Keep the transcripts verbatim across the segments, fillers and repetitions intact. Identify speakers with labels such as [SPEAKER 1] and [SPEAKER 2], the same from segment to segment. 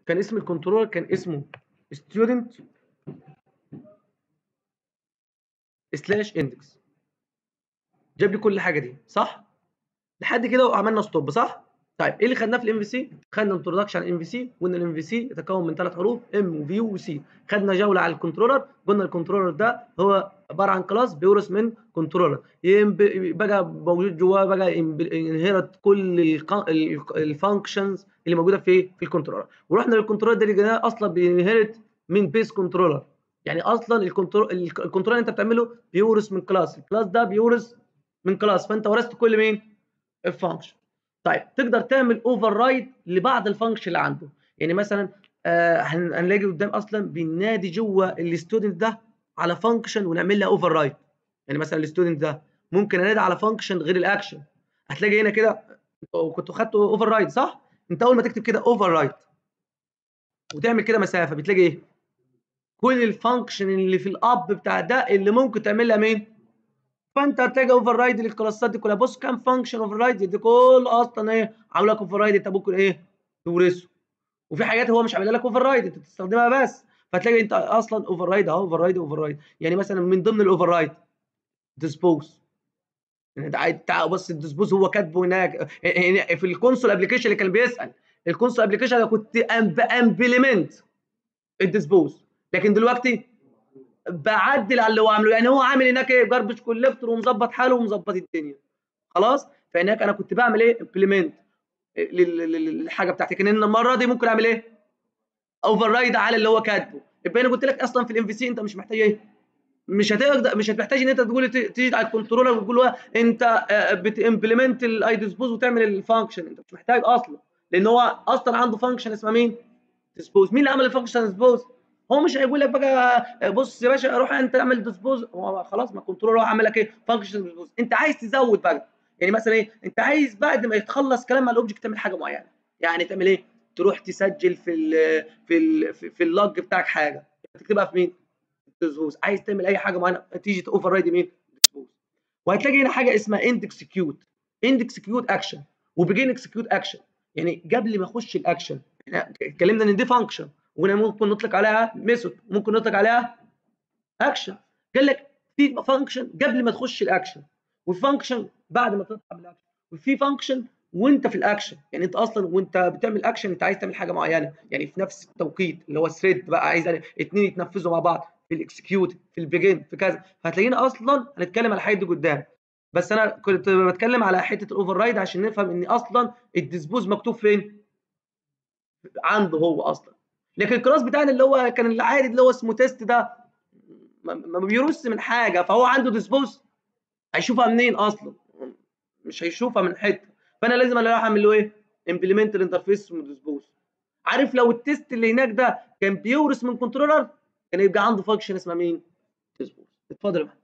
[SPEAKER 1] كان اسم الكنترولر كان اسمه ستودنت سلاش اندكس. جاب لي كل حاجه دي صح لحد كده وعملنا ستوب صح. طيب ايه اللي خدناه في الام في سي؟ خدنا انتروداكشن على الام في سي وقلنا الام في سي يتكون من ثلاث حروف ام وفي وسي. خدنا جوله على الكنترولر قلنا الكنترولر ده هو عباره عن كلاس بيورث من كنترولر بقى موجود جواه بقى انهيرت كل الفانكشنز اللي موجوده في في الكنترولر. ورحنا للكنترولر ده اللي لقيناه اصلا بينهيرت من بيس كنترولر. يعني اصلا الكنترول الكنترول انت بتعمله بيورث من كلاس، الكلاس ده بيورث من كلاس، فانت ورثت كل مين؟ الفانكشن. طيب تقدر تعمل اوفر رايد لبعض الفانكشن اللي عنده. يعني مثلا آه هنلاقي قدام اصلا بننادي جوه الستودنت ده على فانكشن ونعمل لها اوفر رايد. يعني مثلا الستودنت ده ممكن انادي على فانكشن غير الاكشن. هتلاقي هنا كده كنت خدت اوفر رايد صح؟ انت اول ما تكتب كده اوفر رايد وتعمل كده مسافه بتلاقي ايه؟ كل الفانكشن اللي في الاب بتاع ده اللي ممكن تعمل لها مين؟ فانت هتلاقي اوفر رايد للكلاسات دي كلها. بص كام فانكشن اوفر رايد دي كل اصلا ايه عامل لك اوفر رايد انت ممكن ايه تورثه. وفي حاجات هو مش عامل لك اوفر رايد انت بتستخدمها بس. فتلاقي انت اصلا اوفر رايد اهو اوفر رايد اوفر رايد. يعني مثلا من ضمن الاوفر رايد ديسبوز. يعني تعال بص الديسبوز هو كاتبه هناك في الكونسول ابلكيشن اللي كان بيسال. الكونسول ابلكيشن انا كنت امبلمنت الديسبوز لكن دلوقتي بعدل على اللي هو عامله. يعني هو عامل هناك ايه جاربج كولكتور ومظبط حاله ومظبط الدنيا خلاص. فهناك انا كنت بعمل ايه امبلمنت للحاجه بتاعتي. لكن المره دي ممكن اعمل ايه اوفر رايد على اللي هو كاتبه. يبقى انا قلت لك اصلا في الام في سي انت مش محتاج ايه مش هتقدر مش هتحتاج ان انت تقول تيجي على الكنترولر وتقول له انت بتمبلمنت الاي ديسبوز وتعمل الفانكشن. انت مش محتاج اصلا لان هو اصلا عنده فانكشن اسمها مين ديسبوز. مين اللي عمل الفانكشن ديسبوز؟ هو مش هيقول لك بقى بص يا باشا روح انت اعمل ديسبوز. هو خلاص ما الكنترولر هو عامل لك ايه فانكشن ديسبوز. انت عايز تزود بقى يعني مثلا ايه انت عايز بعد ما يتخلص كلام مع الاوبجكت تعمل حاجه معينه. يعني تعمل ايه تروح تسجل في ال في ال في اللوج بتاعك حاجه تكتبها في مين ديسبوز. عايز تعمل اي حاجه معينه تيجي اوفر رايد مين ديسبوز. وهتلاقي هنا حاجه اسمها اند اكسكيوت اند اكسكيوت اكشن وبيجين اكسكيوت اكشن. يعني قبل ما اخش الاكشن احنا اتكلمنا ان دي فانكشن وهنا ممكن نطلق عليها ميثود ممكن نطلق عليها اكشن. قال لك في فانكشن قبل ما تخش الاكشن وفانكشن بعد ما تطلع بالاكشن وفي فانكشن وانت في الاكشن. يعني انت اصلا وانت بتعمل اكشن انت عايز تعمل حاجه معينه يعني في نفس التوقيت اللي هو ثريد بقى عايز اثنين يتنفذوا مع بعض في الاكسكيوت في البيجن في كذا. فهتلاقينا اصلا هنتكلم على الحاجات دي قدام. بس انا كنت بتكلم على حته الاوفر رايد عشان نفهم ان اصلا الديسبوز مكتوب فين عنده هو اصلا. لكن الكلاس بتاعنا اللي هو كان العادي اللي هو اسمه تيست ده ما بيرص من حاجه فهو عنده ديسبوز هيشوفها منين اصلا مش هيشوفها من حته. فانا لازم اروح اعمل له ايه امبلمنت الانترفيس اسمه ديسبوز. عارف لو التيست اللي هناك ده كان بيورث من كنترولر كان يبقى عنده فانكشن اسمها مين ديسبوز. اتفضل يا محمد.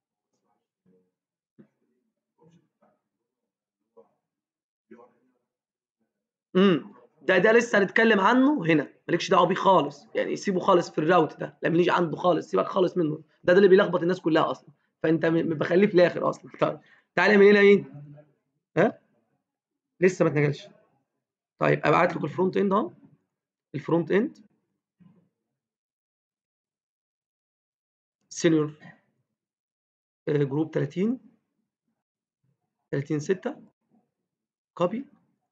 [SPEAKER 1] امم ده ده لسه هنتكلم عنه هنا مالكش دعوه بيه خالص. يعني سيبه خالص في الراوت ده لما نيجي عنده خالص سيبك خالص منه. ده ده اللي بيلخبط الناس كلها اصلا. فانت بخليه في الاخر اصلا. طيب تعالى من هنا مين ها لسه ما اتنقلش. طيب ابعت لكم الفرونت اند اهو. الفرونت اند سينيور جروب ثلاثين ثلاثين ستة كوبي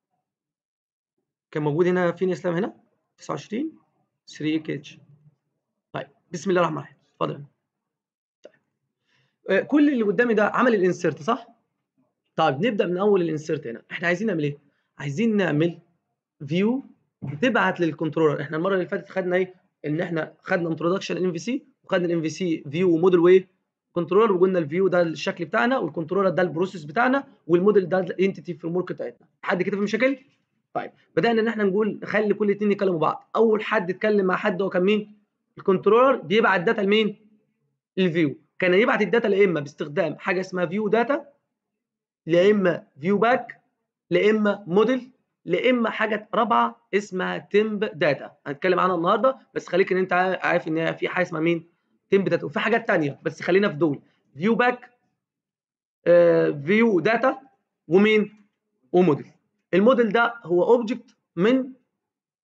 [SPEAKER 1] كان موجود هنا فين يا اسلام هنا تسعة وعشرين ثري كي اتش. طيب بسم الله الرحمن الرحيم اتفضل. طيب. كل اللي قدامي ده عمل الانسيرت صح؟ طيب نبدا من اول الانسيرت. هنا احنا عايزين نعمل ايه؟ عايزين نعمل فيو تبعت للكنترولر. احنا المره اللي فاتت خدنا ايه؟ ان احنا خدنا انتروداكشن الام في سي وخدنا الام في سي فيو وموديل وايه؟ كنترولر وقلنا الفيو ده الشكل بتاعنا والكنترولر ده البروسيس بتاعنا والموديل ده الانتيتي فريم ورك بتاعتنا. حد كده في مشاكل؟ طيب بدانا ان احنا نقول نخلي كل اثنين يكلموا بعض. اول حد اتكلم مع حد هو كان مين؟ الكنترولر بيبعت داتا لمين؟ الفيو. كان يبعت الداتا لا اما باستخدام حاجه اسمها فيو داتا لا اما فيو باك لا اما موديل لا اما حاجه رابعه اسمها تمب داتا هنتكلم عنها النهارده. بس خليك ان انت عارف ان في حاجه اسمها مين تمب داتا وفي حاجات ثانيه بس خلينا في دول فيو باك آه فيو داتا ومين وموديل. الموديل ده هو اوبجكت من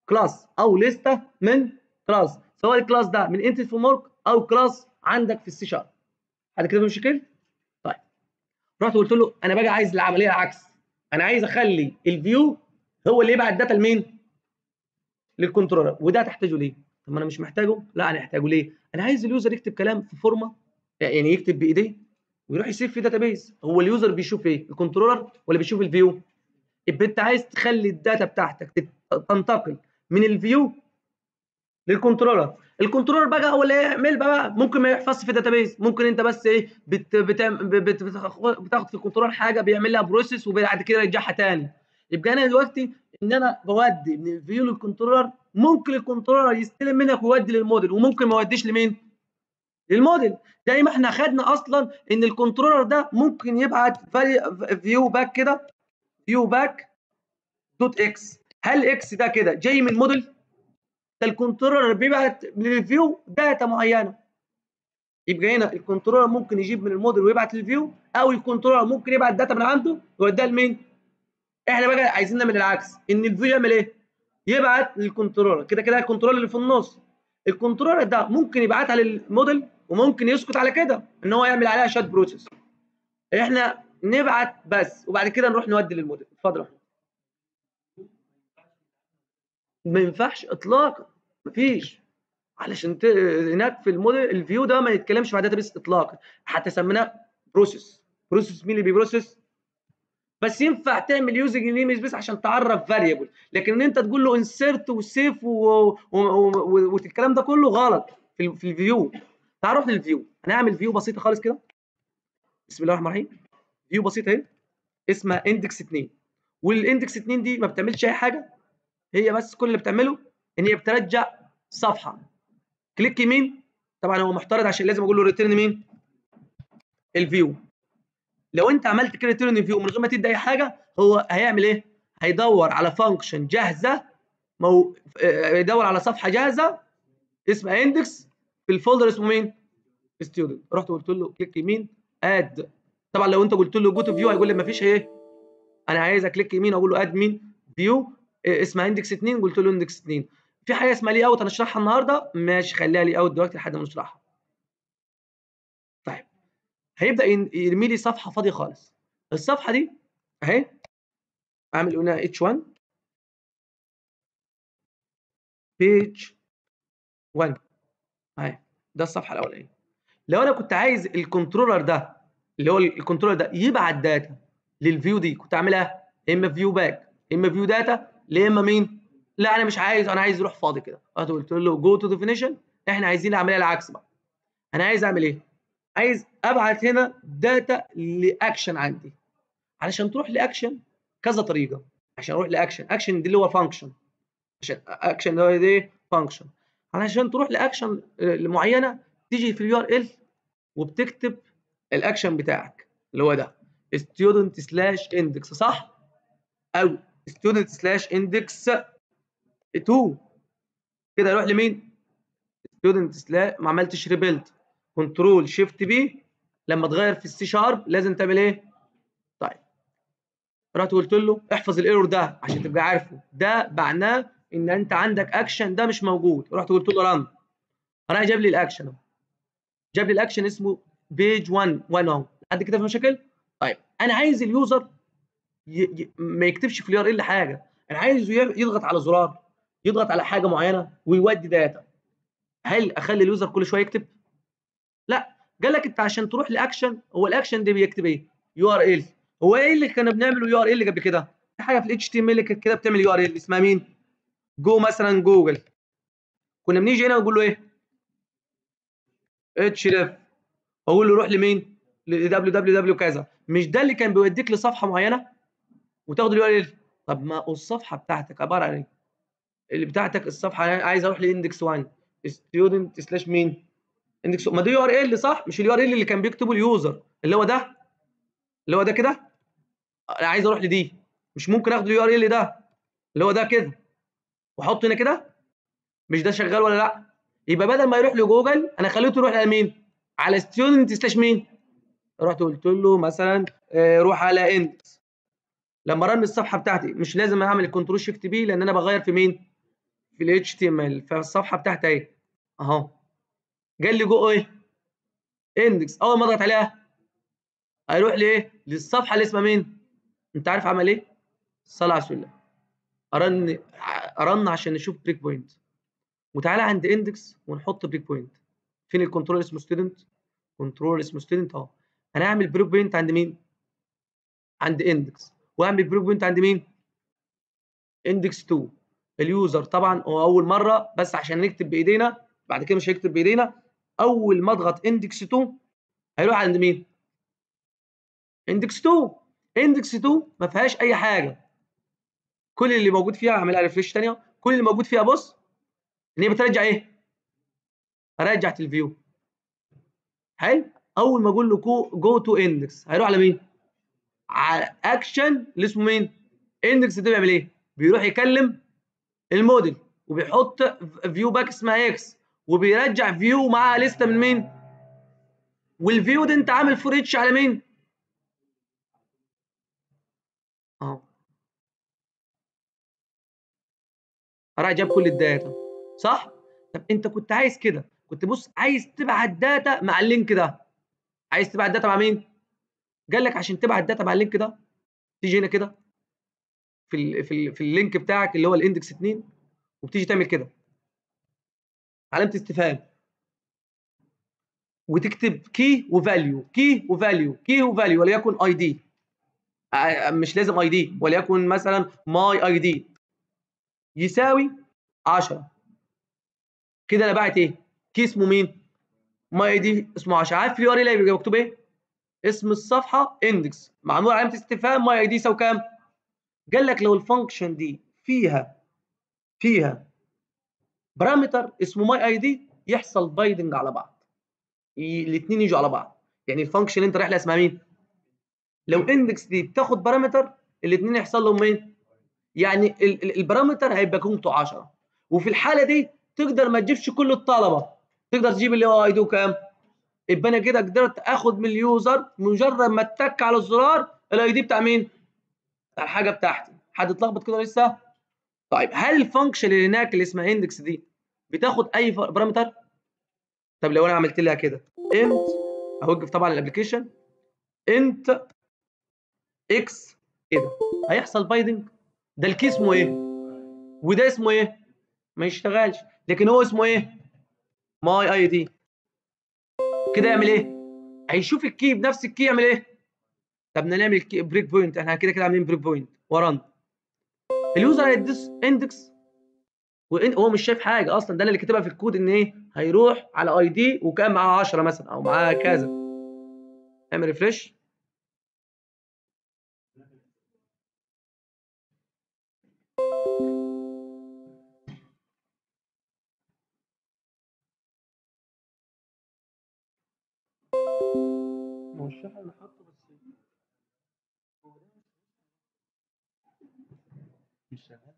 [SPEAKER 1] كلاس او لسته من كلاس، سواء الكلاس ده من انتيتي فريم ورك او كلاس عندك في السي شارب. حد كده مشكله؟ طيب رحت قلت له انا بقى عايز العمليه العكس، انا عايز اخلي الفيو هو اللي يبعت داتا لمين؟ للكنترولر. وده هتحتاجه ليه؟ طب ما انا مش محتاجه. لا انا هحتاجه ليه؟ انا عايز اليوزر يكتب كلام في فورمه، يعني يكتب بايديه ويروح يسيب في داتابيز. هو اليوزر بيشوف ايه؟ الكنترولر ولا بيشوف الفيو؟ يبقى انت عايز تخلي الداتا بتاعتك تنتقل من الفيو للكنترولر. الكنترولر بقى هو اللي يعمل بقى، ممكن ما يحفظش في داتابيز، ممكن انت بس ايه بت بتعمل بت بتاخد في الكنترولر حاجه بيعمل لها بروسيس وبعد كده يرجعها تاني. يبقى انا دلوقتي ان انا بودي من الفيو للكنترولر، ممكن الكنترولر يستلم منك ويودي للموديل، وممكن ما يوديش لمين؟ للموديل. زي ما احنا خدنا اصلا ان الكنترولر ده ممكن يبعت فيو باك كده، فيو باك دوت اكس. هل اكس ده كده جاي من موديل؟ ده الكنترولر بيبعت للفيو داتا معينه. يبقى هنا الكنترولر ممكن يجيب من الموديل ويبعت للفيو، او الكنترولر ممكن يبعت داتا من عنده ويوديها لمين؟ احنا بقى عايزين نعمل العكس، ان الفيو يعمل ايه؟ يبعت للكنترولر. كده كده الكنترولر اللي في النص، الكنترولر ده ممكن يبعتها للموديل وممكن يسكت على كده ان هو يعمل عليها شات بروسيس. احنا نبعت بس وبعد كده نروح نودي للموديل. اتفضل. ما ينفعش اطلاقا، مفيش. علشان ت... هناك في الموديل الفيو ده ما يتكلمش مع داتابيس اطلاقا، حتى سميناه بروسيس. بروسيس مين اللي بيبروسيس؟ بس ينفع تعمل يوزنج نيم سبيس عشان تعرف فاريبل، لكن ان انت تقول له انسيرت وسيف والكلام ده كله غلط في, في الفيو. تعال نروح للفيو. هنعمل فيو بسيطه خالص كده. بسم الله الرحمن الرحيم. فيو بسيطه اهي اسمها اندكس اتنين، والاندكس اتنين دي ما بتعملش اي حاجه، هي بس كل اللي بتعمله ان هي بترجع صفحه. كليك يمين، طبعا هو محترض عشان لازم اقول له ريتيرن مين؟ الفيو. لو انت عملت كده ريتيرن فيو من غير ما تدي اي حاجه، هو هيعمل ايه؟ هيدور على فانكشن جاهزه، مو... يدور على صفحه جاهزه اسمها اندكس في الفولدر اسمه مين؟ ستودنت. رحت قلت له كليك يمين اد. طبعا لو انت قلت له جو تو فيو هيقول لي ما فيش ايه، انا عايز اكليك يمين اقول له اد مين؟ فيو اسمها اندكس اتنين. قلت له اندكس اتنين. في حاجه اسمها لي اوت هنشرحها النهارده، ماشي خليها لي اوت دلوقتي لحد ما نشرحها. طيب هيبدا يرمي لي صفحه فاضيه خالص. الصفحه دي اهي اعمل هنا اتش واحد بيج واحد اهي، ده الصفحه الاولانيه. لو انا كنت عايز الكنترولر ده اللي هو الكنترولر ده يبعت داتا للفيو دي، كنت اعملها اما فيو باك اما فيو داتا، يا اما مين؟ لا انا مش عايز، انا عايز يروح فاضي كده. رحت قلت له جو تو ديفينيشن. احنا عايزين العمليه العكس بقى. انا عايز اعمل ايه؟ عايز ابعت هنا داتا لاكشن عندي. علشان تروح لاكشن كذا طريقه. عشان اروح لاكشن، اكشن دي اللي هو فانكشن، عشان اكشن اللي هو ايه؟ فانكشن. علشان تروح لاكشن معينه تيجي في اليو ار ال وبتكتب الاكشن بتاعك اللي هو ده student سلاش اندكس، صح؟ او student سلاش اندكس اتنين. كده يروح لمين؟ student سلاش، ما عملتش ريبيلد، كنترول شيفت بي. لما تغير في السي شارب لازم تعمل ايه؟ طيب رحت قلت له احفظ الايرور ده عشان تبقى عارفه، ده معناه ان انت عندك اكشن ده مش موجود. رحت قلت له ران. انا جاب لي الاكشن، جاب لي الاكشن اسمه بيج واحد واحد اهو. لحد كده في مشاكل؟ طيب انا عايز اليوزر ي... ي... ما يكتبش في اليو ار ال حاجه، انا عايزه يضغط على زرار، يضغط على حاجه معينه ويودي داتا. هل اخلي اليوزر كل شويه يكتب؟ لا. قال لك انت عشان تروح لاكشن، هو الاكشن ده بيكتب ايه؟ يو ار ال. هو ايه اللي كنا بنعمله يو ار ال قبل كده؟ في حاجه في الاتش تي ام ال كده بتعمل يو ار ال اسمها مين؟ جو مثلا جوجل. كنا بنيجي هنا ونقول له ايه؟ اتش ريف، اقول له روح لمين؟ ل دبليو دبليو دبليو كذا. مش ده اللي كان بيوديك لصفحه معينه وتاخد اليو ار ال؟ طب ما الصفحه بتاعتك عباره عن ايه؟ اللي بتاعتك الصفحه عايز اروح لاندكس واحد ستودنت سلاش مين؟ اندكس، ما ده يو ار ال صح؟ مش اليو ار ال اللي كان بيكتبه اليوزر اللي هو ده، اللي هو ده كده. انا عايز اروح لدي، مش ممكن اخد اليو ار ال ده اللي هو ده كده واحط هنا كده؟ مش ده شغال ولا لا؟ يبقى بدل ما يروح لجوجل انا خليته يروح على مين؟ على ستودنت سلاش مين؟ رحت قلت له مثلا آه روح على اندكس. لما رن الصفحه بتاعتي مش لازم اعمل الكنترول شيفت بي لان انا بغير في مين؟ في ال اتش تي ام ال فالصفحه بتاعتي اهي اهو جاي لي جوه ايه اندكس. اول ما اضغط عليها هيروح لايه للصفحه اللي اسمها مين؟ انت عارف عمل ايه؟ صلى على رسول الله. ارن ارن عشان نشوف بريك بوينت. وتعالى عند اندكس ونحط بريك بوينت. فين الكنترول اسمه ستودنت؟ كنترول اسمه ستودنت اهو. هنعمل بريك بوينت عند مين؟ عند اندكس. واعمل بريك بوينت عند مين؟ اندكس اتنين. اليوزر طبعا هو اول مره بس عشان نكتب بايدينا، بعد كده مش هيكتب بايدينا. اول ما اضغط اندكس اتنين هيروح عند مين؟ اندكس اتنين. اندكس اتنين ما فيهاش اي حاجه. كل اللي موجود فيها اعملها ريفريش ثانيه. كل اللي موجود فيها بص ان هي بترجع ايه؟ رجعت الفيو. حلو. اول ما اقول له جو تو اندكس هيروح على مين؟ على اكشن اللي اسمه مين؟ اندكس. ده بيعمل ايه؟ بيروح يكلم الموديل وبيحط فيو باك اسمها اكس وبيرجع فيو معاها لسته من مين؟ والفيو ده انت عامل فور اتش على مين؟ اهو. راح جاب كل الداتا صح؟ طب انت كنت عايز كده، كنت بص عايز تبعت داتا مع اللينك ده. عايز تبعت داتا مع مين؟ قال لك عشان تبعت داتا مع اللينك ده تيجي هنا كده في ال في ال في اللينك بتاعك اللي هو الاندكس اتنين وبتيجي تعمل كده علامه استفهام وتكتب كي وفاليو كي وفاليو كي وفاليو وليكن اي دي. مش لازم اي دي، وليكن مثلا ماي اي دي يساوي عشرة. كده انا باعت ايه؟ كي اسمه مين؟ ماي اي دي اسمه عشرة. عارف اليو ار ال هيبقى مكتوب ايه؟ اسم الصفحه اندكس معمول علامه استفهام ماي اي دي يساوي كام؟ قال لك لو الفانكشن دي فيها فيها بارامتر اسمه ماي اي دي يحصل بايندنج على بعض. الاثنين يجوا على بعض. يعني الفانكشن اللي انت رايح لها اسمها مين؟ لو اندكس دي بتاخد بارامتر الاثنين يحصل لهم ايه؟ يعني البارامتر هيبقى قيمته عشرة. وفي الحاله دي تقدر ما تجيبش كل الطلبه، تقدر تجيب اللي هو اي دي كام؟ يبقى انا كده قدرت اخد من اليوزر مجرد ما اتك على الزرار الاي دي بتاع مين؟ بتاع الحاجه بتاعتي. حد اتلخبط كده لسه؟ طيب هل الفانكشن اللي هناك اللي اسمها اندكس دي بتاخد اي بارامتر؟ طب لو انا عملت لها كده انت اوقف طبعا الابلكيشن انت اكس كده هيحصل بايندنج. ده الكي اسمه ايه؟ وده اسمه ايه؟ ما يشتغلش. لكن هو اسمه ايه؟ ماي اي دي. كده يعمل ايه؟ هيشوف الكي بنفس الكي يعمل ايه؟ طب بدنا نعمل بريك بوينت. احنا كده كده عاملين بريك بوينت ورن. اليوزر هيدوس اندكس وهو مش شايف حاجه اصلا. ده انا اللي كاتبها في الكود ان ايه؟ هيروح على اي دي وكان معاه عشرة مثلا او معاه كذا. اعمل ريفريش. مش شايف اللي حاطه بس مش شغال.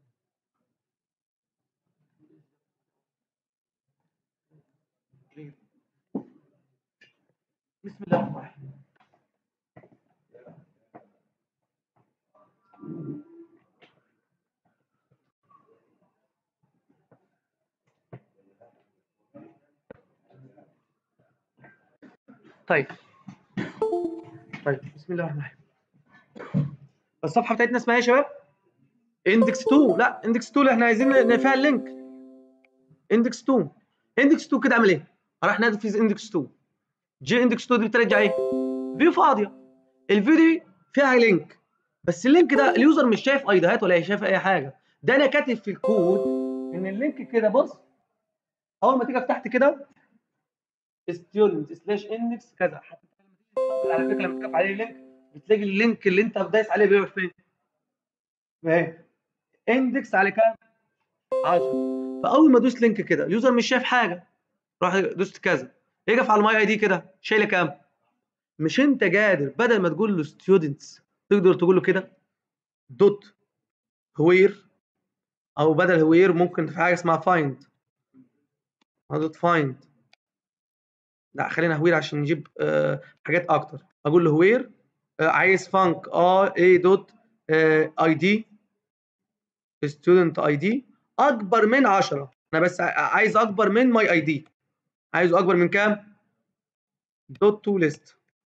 [SPEAKER 1] بسم الله الرحمن الرحيم. طيب طيب بسم الله الرحمن الرحيم. الصفحه بتاعتنا اسمها ايه يا شباب؟ اندكس اتنين. لا اندكس اتنين اللي احنا عايزين فيها اللينك اندكس اتنين. اندكس اتنين كده اعمل ايه؟ راح نادي في اندكس اتنين. جي اندكس اتنين دي بترجع ايه؟ فيو فاضيه. الفيو دي فيها لينك بس اللينك ده اليوزر مش شايف ايديهات ولا شايف اي حاجه. ده انا كاتب في الكود ان اللينك كده بص اول ما تيجي تحت كده ستودنت سلاش اندكس كذا. على فكره لما تقف عليه اللينك بتلاقي اللينك اللي انت دايس عليه بيروح فين؟ اهي اندكس على كام؟ عشرة. فاول ما ادوس لينك كده اليوزر مش شايف حاجه روح دوست كذا يقف على الماي اي دي كده شايله كام؟ مش انت قادر بدل ما تقول له ستودنتس تقدر تقول له كده دوت هوير، او بدل هوير ممكن في حاجه اسمها فايند. دوت فايند. لا خلينا هوير عشان نجيب آه حاجات اكتر. اقول له هوير آه عايز فانك اه اي دوت اي دي ستودنت اي دي اكبر من عشرة. انا بس عايز اكبر من ماي اي دي، عايزه اكبر من كام؟ دوت تو ليست.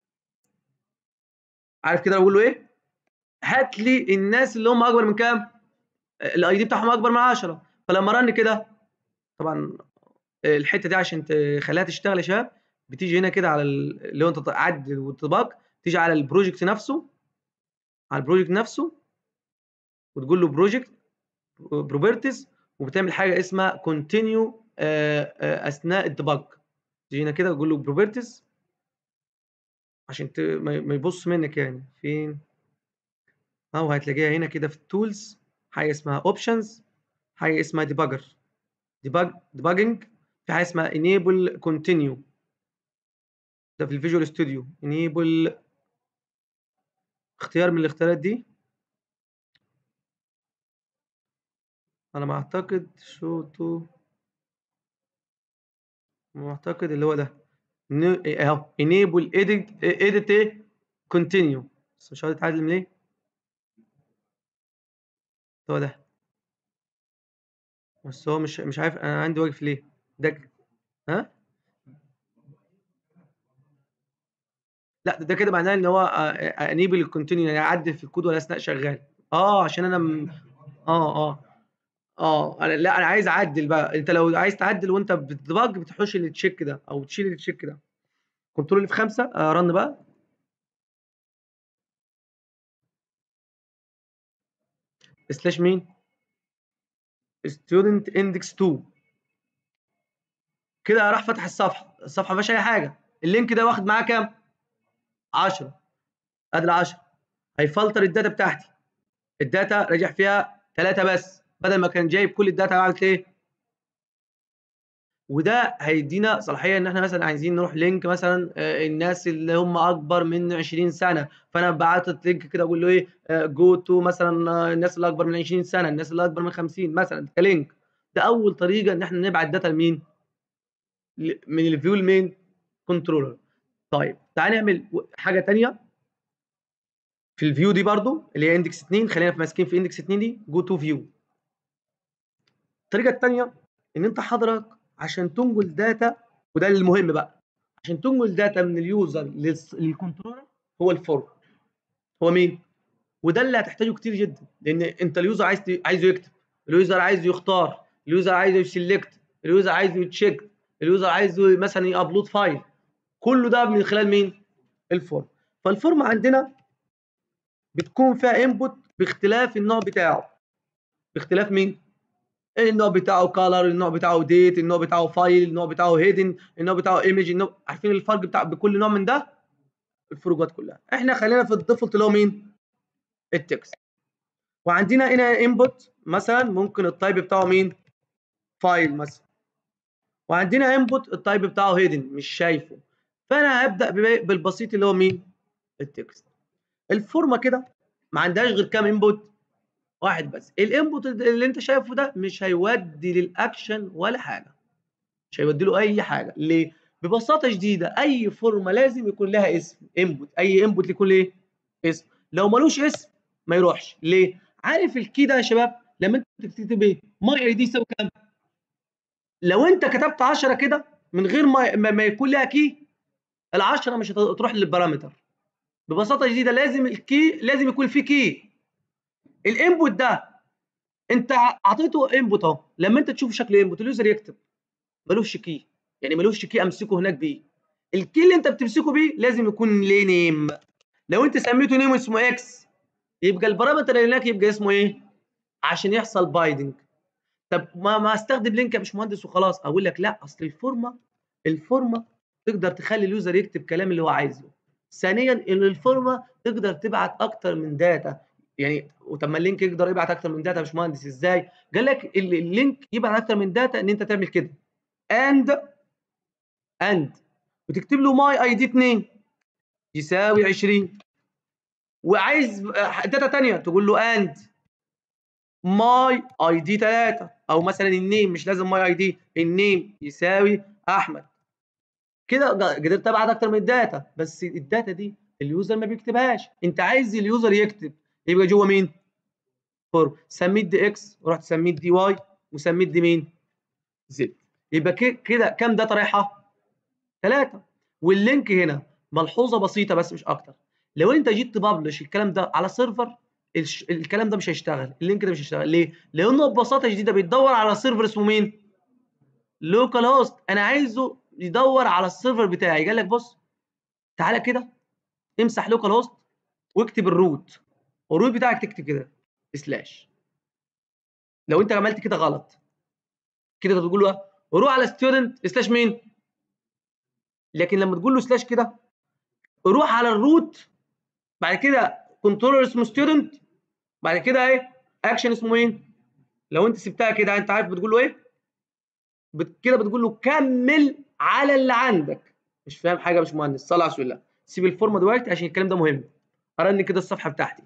[SPEAKER 1] عارف كده بقول له ايه؟ هات لي الناس اللي هم اكبر من كام؟ الاي دي بتاعهم اكبر من عشرة. فلما رن كده، طبعا الحته دي عشان تخليها تشتغل يا شباب، بتيجي هنا كده على اللي هو انت تعدل وتباج، تيجي على البروجكت نفسه، على البروجكت نفسه، وتقول له بروجكت بروبرتيز، وبتعمل حاجه اسمها كونتينيو اثناء الديباج. تيجي هنا كده تقول له بروبرتيز عشان ت... ما يبص منك يعني فين، اهو هتلاقيها هنا كده في التولز، حاجه اسمها اوبشنز، حاجه اسمها ديباجر، ديباج ديباجنج، في حاجه اسمها انيبل كونتينيو، ده في الفيجوال ستوديو. انيبل اختيار من الاختيارات دي، على ما اعتقد شو تو، ما اعتقد اللي هو ده اهو enable edit edit ايه continue، بس مش عارف اتعلم ليه. هو ده، بس هو مش مش عارف انا عندي واقف ليه ده. ها لا، ده كده معناه ان هو enable continue، يعني اعدل في الكود وانا اثناء شغال. اه عشان انا م... اه اه اه انا لا انا عايز اعدل بقى. انت لو عايز تعدل وانت بتدبج بتحوش التشيك ده او تشيل التشيك ده. كنترول في خمسة، آه رن بقى. سلاش مين؟ ستودنت اندكس اتنين. كده راح فتح الصفحه، الصفحه ما فيهاش اي حاجه. اللينك ده واخد معاه كام؟ عشرة. ادي ال عشرة. هيفلتر الداتا بتاعتي، الداتا راجع فيها ثلاثة بس، بدل ما كان جايب كل الداتا عملت ايه؟ وده هيدينا صلاحيه ان احنا مثلا عايزين نروح لينك مثلا آه، الناس اللي هم اكبر من عشرين سنه، فانا بعت لينك كده اقول له ايه، جو تو مثلا آه، الناس اللي اكبر من عشرين سنه، الناس اللي اكبر من خمسين مثلا كلينك. ده اول طريقه ان احنا نبعت داتا لمين؟ من الفيو المين كنترولر. طيب تعالى نعمل حاجه ثانيه في الفيو دي برضو اللي هي اندكس اتنين. خلينا ماسكين في اندكس اتنين دي، جو تو فيو. الطريقه الثانيه ان انت حضرتك عشان تنقل داتا، وده المهم بقى، عشان تنقل داتا من اليوزر للكنترولر، هو الفورم. هو مين؟ وده اللي هتحتاجه كتير جدا، لان انت اليوزر عايز عايزه يكتب، اليوزر عايزه يختار، اليوزر عايزه يسلكت، اليوزر عايزه يتشيك، اليوزر عايزه مثلا يابلود فايل. كله ده من خلال مين؟ الفورم. فالفورم عندنا بتكون فيها انبوت باختلاف النوع بتاعه. باختلاف مين؟ النوع بتاعه كالر، النوع بتاعه ديت، النوع بتاعه فايل، النوع بتاعه هيدن، النوع بتاعه ايمج، النوع... عارفين الفرق بتاع بكل نوع من ده؟ الفروقات كلها. احنا خلينا في الديفولت اللي هو مين؟ التكست. وعندنا هنا انبوت مثلا ممكن التايب بتاعه مين؟ فايل مثلا. وعندنا انبوت التايب بتاعه هيدن مش شايفه. فانا هبدا بالبسيط اللي هو مين؟ التكست. الفورمه كده ما عندهاش غير كام انبوت؟ واحد بس. الانبوت اللي انت شايفه ده مش هيودي للاكشن ولا حاجه، مش هيودي له اي حاجه. ليه؟ ببساطه شديده اي فورمه لازم يكون لها اسم انبوت، اي انبوت يكون له ايه؟ اسم. لو ملوش اسم ما يروحش. ليه؟ عارف الكي ده يا شباب لما انت تكتب ايه؟ ماي اي دي يساوي كام؟ لو انت كتبت عشرة كده من غير ما ما يكون لها كي، ال عشرة مش هتروح للبارامتر. ببساطه شديده لازم الكي لازم يكون فيه كي. الانبوت ده انت اعطيته انبوت اهو، لما انت تشوف شكل انبوت اليوزر يكتب ملوش كي، يعني ملوش كي امسكه هناك بيه. الكي اللي انت بتمسكه بيه لازم يكون ليه نيم. لو انت سميته نيم اسمه اكس، يبقى البارامتر اللي هناك يبقى اسمه ايه؟ عشان يحصل بايدنج. طب ما ما استخدم لينك يا باشمهندس وخلاص؟ اقول لك لا، اصل الفورمه الفورمه تقدر تخلي اليوزر يكتب كلام اللي هو عايزه. ثانيا ان الفورمه تقدر تبعت اكتر من داتا. يعني وطب ما اللينك يقدر يبعت اكتر من داتا يا باشمهندس ازاي؟ قال لك اللينك يبعت اكتر من داتا ان انت تعمل كده اند اند وتكتب له ماي اي دي اتنين يساوي عشرين، وعايز داتا ثانيه تقول له اند ماي اي دي ثلاثة، او مثلا النيم، مش لازم ماي اي دي، النيم يساوي احمد. كده قدرت ابعت اكتر من الداتا، بس الداتا دي اليوزر ما بيكتبهاش. انت عايز اليوزر يكتب، يبقى جوه مين؟ فورم. سميت دي اكس ورحت سميت دي واي، وسميت دي مين؟ زد. يبقى كده كام داتا رايحه؟ ثلاثة. واللينك هنا ملحوظه بسيطه بس مش اكتر، لو انت جيت تبلش الكلام ده على سيرفر الكلام ده مش هيشتغل، اللينك ده مش هيشتغل. ليه؟ لانه ببساطه شديده بيدور على سيرفر اسمه مين؟ لوكال هوست. انا عايزه يدور على السيرفر بتاعي. قال لك بص تعالى كده امسح لوكال هوست واكتب الروت، والروت بتاعك تكتب كده سلاش. لو انت عملت كده غلط كده تقول له روح على ستودنت سلاش مين، لكن لما تقول له سلاش كده روح على الروت، بعد كده كنترولر اسمه ستودنت، بعد كده ايه اكشن اسمه مين. لو انت سبتها كده انت عارف بتقول له ايه؟ بت... كده بتقول له كمل على اللي عندك. مش فاهم حاجه يا باشمهندس؟ صلى على رسول الله. سيب الفورمه دلوقتي عشان الكلام ده مهم. ارن كده الصفحه بتاعتي،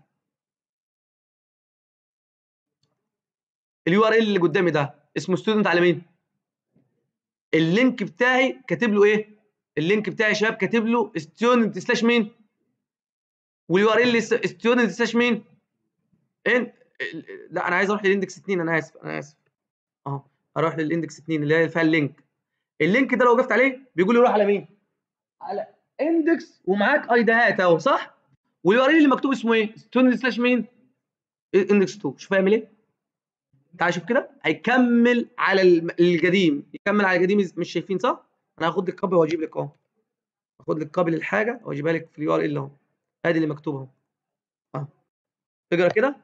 [SPEAKER 1] اليو ار ال اللي قدامي ده اسمه ستودنت على مين؟ اللينك بتاعي كاتب له ايه؟ اللينك بتاعي يا شباب كاتب له ستودنت سلاش مين؟ واليو ار ال ستودنت سلاش مين؟ ان لا انا عايز اروح للاندكس اتنين. انا اسف انا اسف اهو اروح للاندكس اتنين اللي هي فيها اللينك. اللينك ده لو وقفت عليه بيقول لي روح على مين؟ على اندكس ومعاك ايديهات اهو صح؟ واليو ار ال اللي مكتوب اسمه ايه؟ ستودنت سلاش مين؟ اندكس اتنين. شوف هيعمل ايه؟ تعال شوف كده هيكمل على القديم، يكمل على القديم. مش شايفين صح؟ انا هاخد لك كوبي واجيب لك اهو، هاخد لك كوبي للحاجه واجيبها لك في اليو ار ال اهو، ادي اللي مكتوب اهو. اه اقرا كده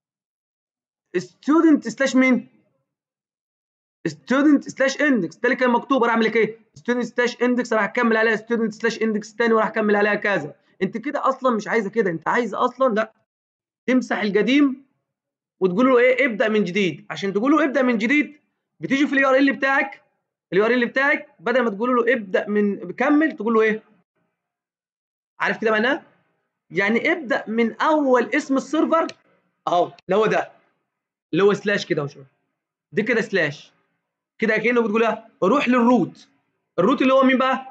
[SPEAKER 1] ستودنت سلاش مين؟ ستودنت سلاش اندكس. ده اللي كان مكتوب. انا اعمل لك ايه؟ ستودنت سلاش اندكس راح اكمل عليها ستودنت سلاش اندكس ثاني وراح اكمل عليها كذا. انت كده اصلا مش عايزه كده، انت عايزه اصلا لا تمسح القديم وتقول له ايه؟ ابدا من جديد. عشان تقول له ابدا من جديد بتيجي في اليو ار ال بتاعك، اليو ار ال بتاعك بدل ما تقول له ابدا من كمل تقول له ايه؟ عارف كده معناه؟ يعني ابدا من اول اسم السيرفر اهو اللي هو ده اللي هو سلاش كده اهو. شوف دي كده سلاش كده كانه بتقول ايه؟ روح للروت. الروت اللي هو مين بقى؟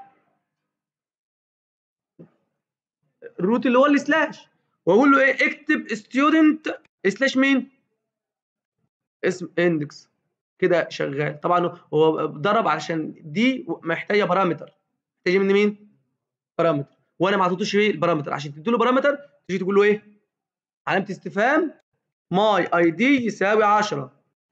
[SPEAKER 1] الروت اللي هو السلاش. واقول له ايه؟ اكتب ستودنت سلاش مين؟ اسم اندكس. كده شغال. طبعا هو ضرب علشان دي محتاجه بارامتر، محتاجه مني مين؟ بارامتر، وانا ما اعطيتوش ايه البارامتر. عشان تدي له بارامتر تيجي تقول له ايه؟ علامه استفهام ماي اي دي يساوي عشرة.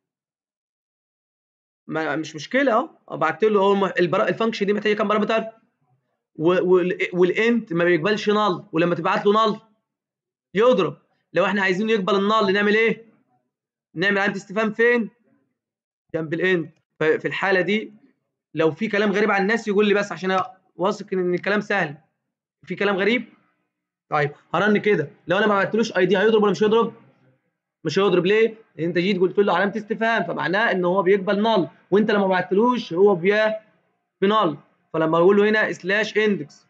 [SPEAKER 1] ما مش مشكله اهو بعت له اهو الفانكشن دي محتاجه كام بارامتر؟ والانت ما بيقبلش نال، ولما تبعت له نال يضرب. لو احنا عايزين يقبل النال نعمل ايه؟ نعمل علامه استفهام فين؟ جنب الانت. ففي الحاله دي لو في كلام غريب عن الناس يقول لي بس عشان واثق ان الكلام سهل. في كلام غريب؟ طيب هرن كده لو انا ما بعتلوش اي دي هيضرب ولا مش هيضرب؟ مش هيضرب. ليه؟ لان انت جيت قلت له علامه استفهام فمعناه ان هو بيقبل نال، وانت لما ما بعتلوش هو بيا بنال. فلما اقول له هنا سلاش اندكس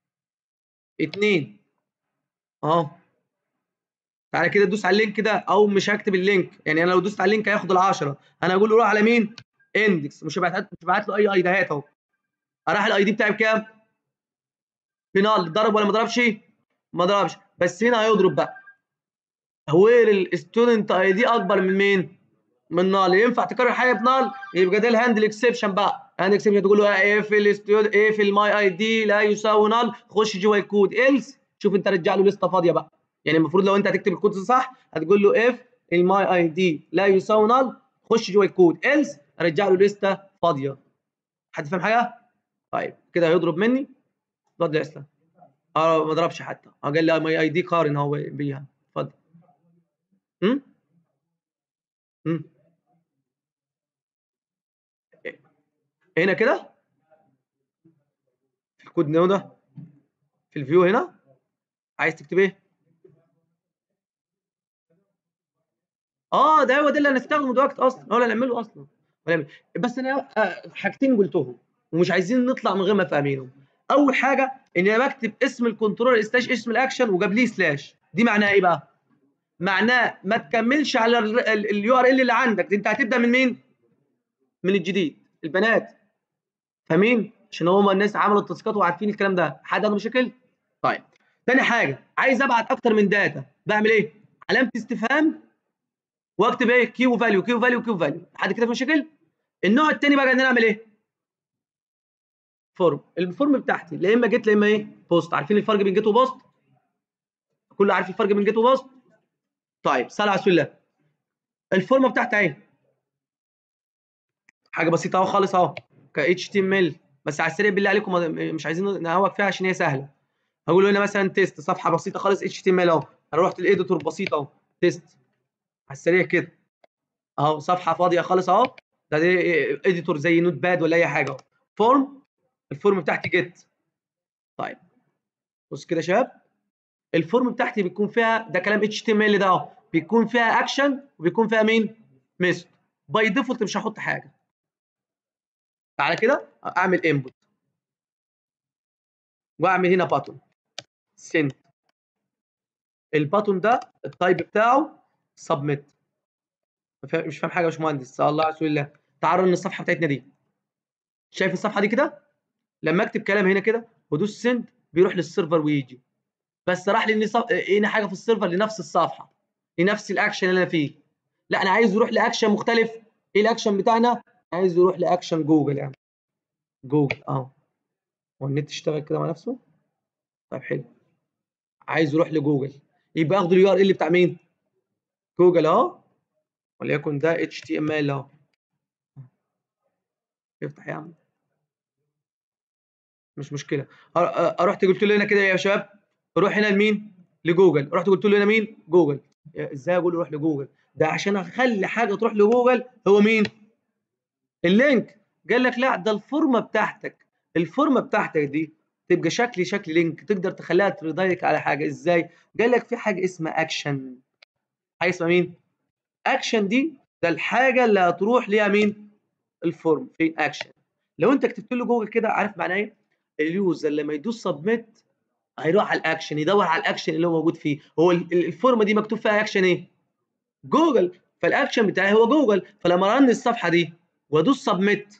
[SPEAKER 1] اتنين اهو تعالى كده دوس على اللينك ده، او مش هكتب اللينك. يعني انا لو دوست على اللينك هياخد ال عشرة. انا هقول له روح على مين؟ اندكس. مش هبعت مش هبعت له اي ايديهات اهو. راح الاي دي بتاعي بكام؟ بنال. ضرب ولا ما ضربش؟ ما ضربش. بس هنا هيضرب بقى. هو الستودنت اي دي اكبر من مين؟ من نال. ينفع تكرر حاجه بنال؟ يبقى ده الهاندل اكسبشن بقى. هاند اكسبشن تقول له اف الستودنت اف الماي اي دي لا يساوي نال خش جوه الكود. إلس شوف انت رجع له لسته فاضيه بقى. يعني المفروض لو انت هتكتب الكود صح هتقول له اف الماي اي دي لا يساوي نال خش جوه الكود. إلس ارجع له لسته فاضيه. حد فاهم حاجه؟ طيب كده هيضرب مني. اتفضل يا اسلام. اه ما ضربش حتى. اه قال لي ماي اي دي قارن هو بيها. اتفضل. امم امم هنا كده في الكود نيو ده في الفيو هنا عايز تكتب ايه؟ اه ده هو ده اللي هنستخدمه دلوقتي اصلا، هو اللي هنعمله اصلا. بس انا آه حاجتين قلتهم ومش عايزين نطلع من غير ما فاهمينهم. اول حاجه ان انا بكتب اسم الكنترول سلاش اسم الاكشن وجاب لي سلاش. دي معناها ايه بقى؟ معناه ما تكملش على اليو ار ال اللي عندك. انت هتبدا من مين؟ من الجديد. البنات فاهمين؟ عشان هم الناس عملوا التاسكات وعارفين الكلام ده. حد عنده مشاكل؟ طيب تاني حاجه عايز ابعت اكتر من داتا بعمل ايه؟ علامه استفهام واكتب ايه كيو فاليو كيو فاليو كيو فاليو لحد كده في مشاكل. النوع الثاني بقى ان انا اعمل ايه؟ فورم. الفورم بتاعتي لا اما جيت لا اما ايه بوست. عارفين الفرق بين جيت وبوست؟ كله عارف الفرق بين جيت وبوست؟ طيب صل على رسول الله. الفورمه بتاعتي اهي حاجه بسيطه اهو خالص اهو ك اتش تي ام ال، بس على السريع بالله عليكم مش عايزين نهوك فيها عشان هي سهله. هقول له هنا مثلا تيست صفحه بسيطه خالص اتش تي ام ال اهو. انا رحت الايديتور بسيط اهو تيست على السريع كده اهو صفحه فاضيه خالص اهو. ده اديتور زي نوت باد ولا اي حاجه اهو. فورم. الفورم بتاعتي جيت. طيب بص كده يا شباب، الفورم بتاعتي بيكون فيها ده كلام اتش تي ام ال ده اهو، بيكون فيها اكشن وبيكون فيها مين؟ ميثود. باي ديفولت مش هحط حاجه. تعالى كده اعمل انبوت واعمل هنا باتون سند. الباتون ده التايب بتاعه سبميت. مش فاهم حاجه يا باشمهندس الله على رسول الله. تعالوا ان الصفحه بتاعتنا دي، شايف الصفحه دي كده؟ لما اكتب كلام هنا كده وادوس سند بيروح للسيرفر ويجي، بس راح لي صف... هنا حاجه في السيرفر لنفس الصفحه لنفس الاكشن اللي انا فيه. لا انا عايز يروح لاكشن مختلف. ايه الاكشن بتاعنا؟ عايز يروح لاكشن جوجل يعني. جوجل اه. هو النت اشتغل كده مع نفسه؟ طيب حلو. عايز يروح لجوجل يبقى اخد اليو ار ال بتاع مين؟ جوجل اهو، وليكن ده اتش تي ام ال اهو. افتح يا عم مش مشكله. رحت قلت له هنا كده يا شباب روح هنا لمين؟ لجوجل. رحت قلت له هنا مين؟ جوجل. ازاي اقول له روح لجوجل؟ ده عشان اخلي حاجه تروح لجوجل هو مين؟ اللينك. قال لك لا ده الفورمه بتاعتك. الفورمه بتاعتك دي تبقى شكل شكل لينك تقدر تخليها تريدايركت على حاجه. ازاي؟ قال لك في حاجه اسمها اكشن. حاجه اسمها مين؟ اكشن. دي ده الحاجه اللي هتروح ليها مين؟ الفورم. فين اكشن؟ لو انت كتبت له جوجل كده عارف معناه ايه؟ اليوزر لما يدوس سبميت هيروح على الاكشن يدور على الاكشن اللي هو موجود فيه. هو الفورمه دي مكتوب فيها اكشن ايه؟ جوجل. فالاكشن بتاعي هو جوجل. فلما رن الصفحه دي وادوس سبميت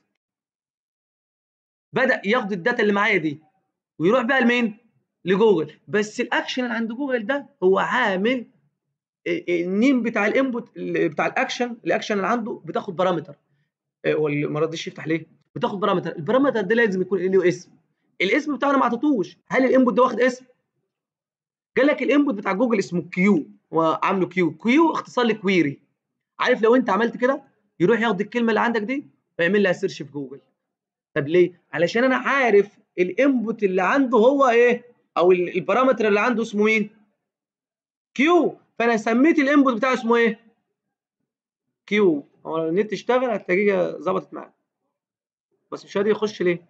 [SPEAKER 1] بدا ياخد الداتا اللي معايا دي ويروح بقى لمين؟ لجوجل. بس الاكشن اللي عند جوجل ده هو عامل النيم بتاع الانبوت بتاع الاكشن. الاكشن اللي عنده بتاخد بارامتر. وما رضيش يفتح ليه؟ بتاخد بارامتر. البارامتر ده لازم يكون له اسم. الاسم بتاعه انا ما اعطيتوش. هل الانبوت ده واخد اسم؟ قال لك الانبوت بتاع جوجل اسمه كيو. هو عامله كيو. كيو اختصار لكويري. عارف لو انت عملت كده يروح ياخد الكلمه اللي عندك دي ويعمل لها سيرش في جوجل. طب ليه؟ علشان انا عارف الانبوت اللي عنده هو ايه، او البارامتر اللي عنده اسمه مين؟ كيو. فانا سميت الانبوت بتاعه اسمه ايه؟ كيو. هو النت اشتغل هتلاقيها ظبطت معاك بس مش راضي يخش ليه؟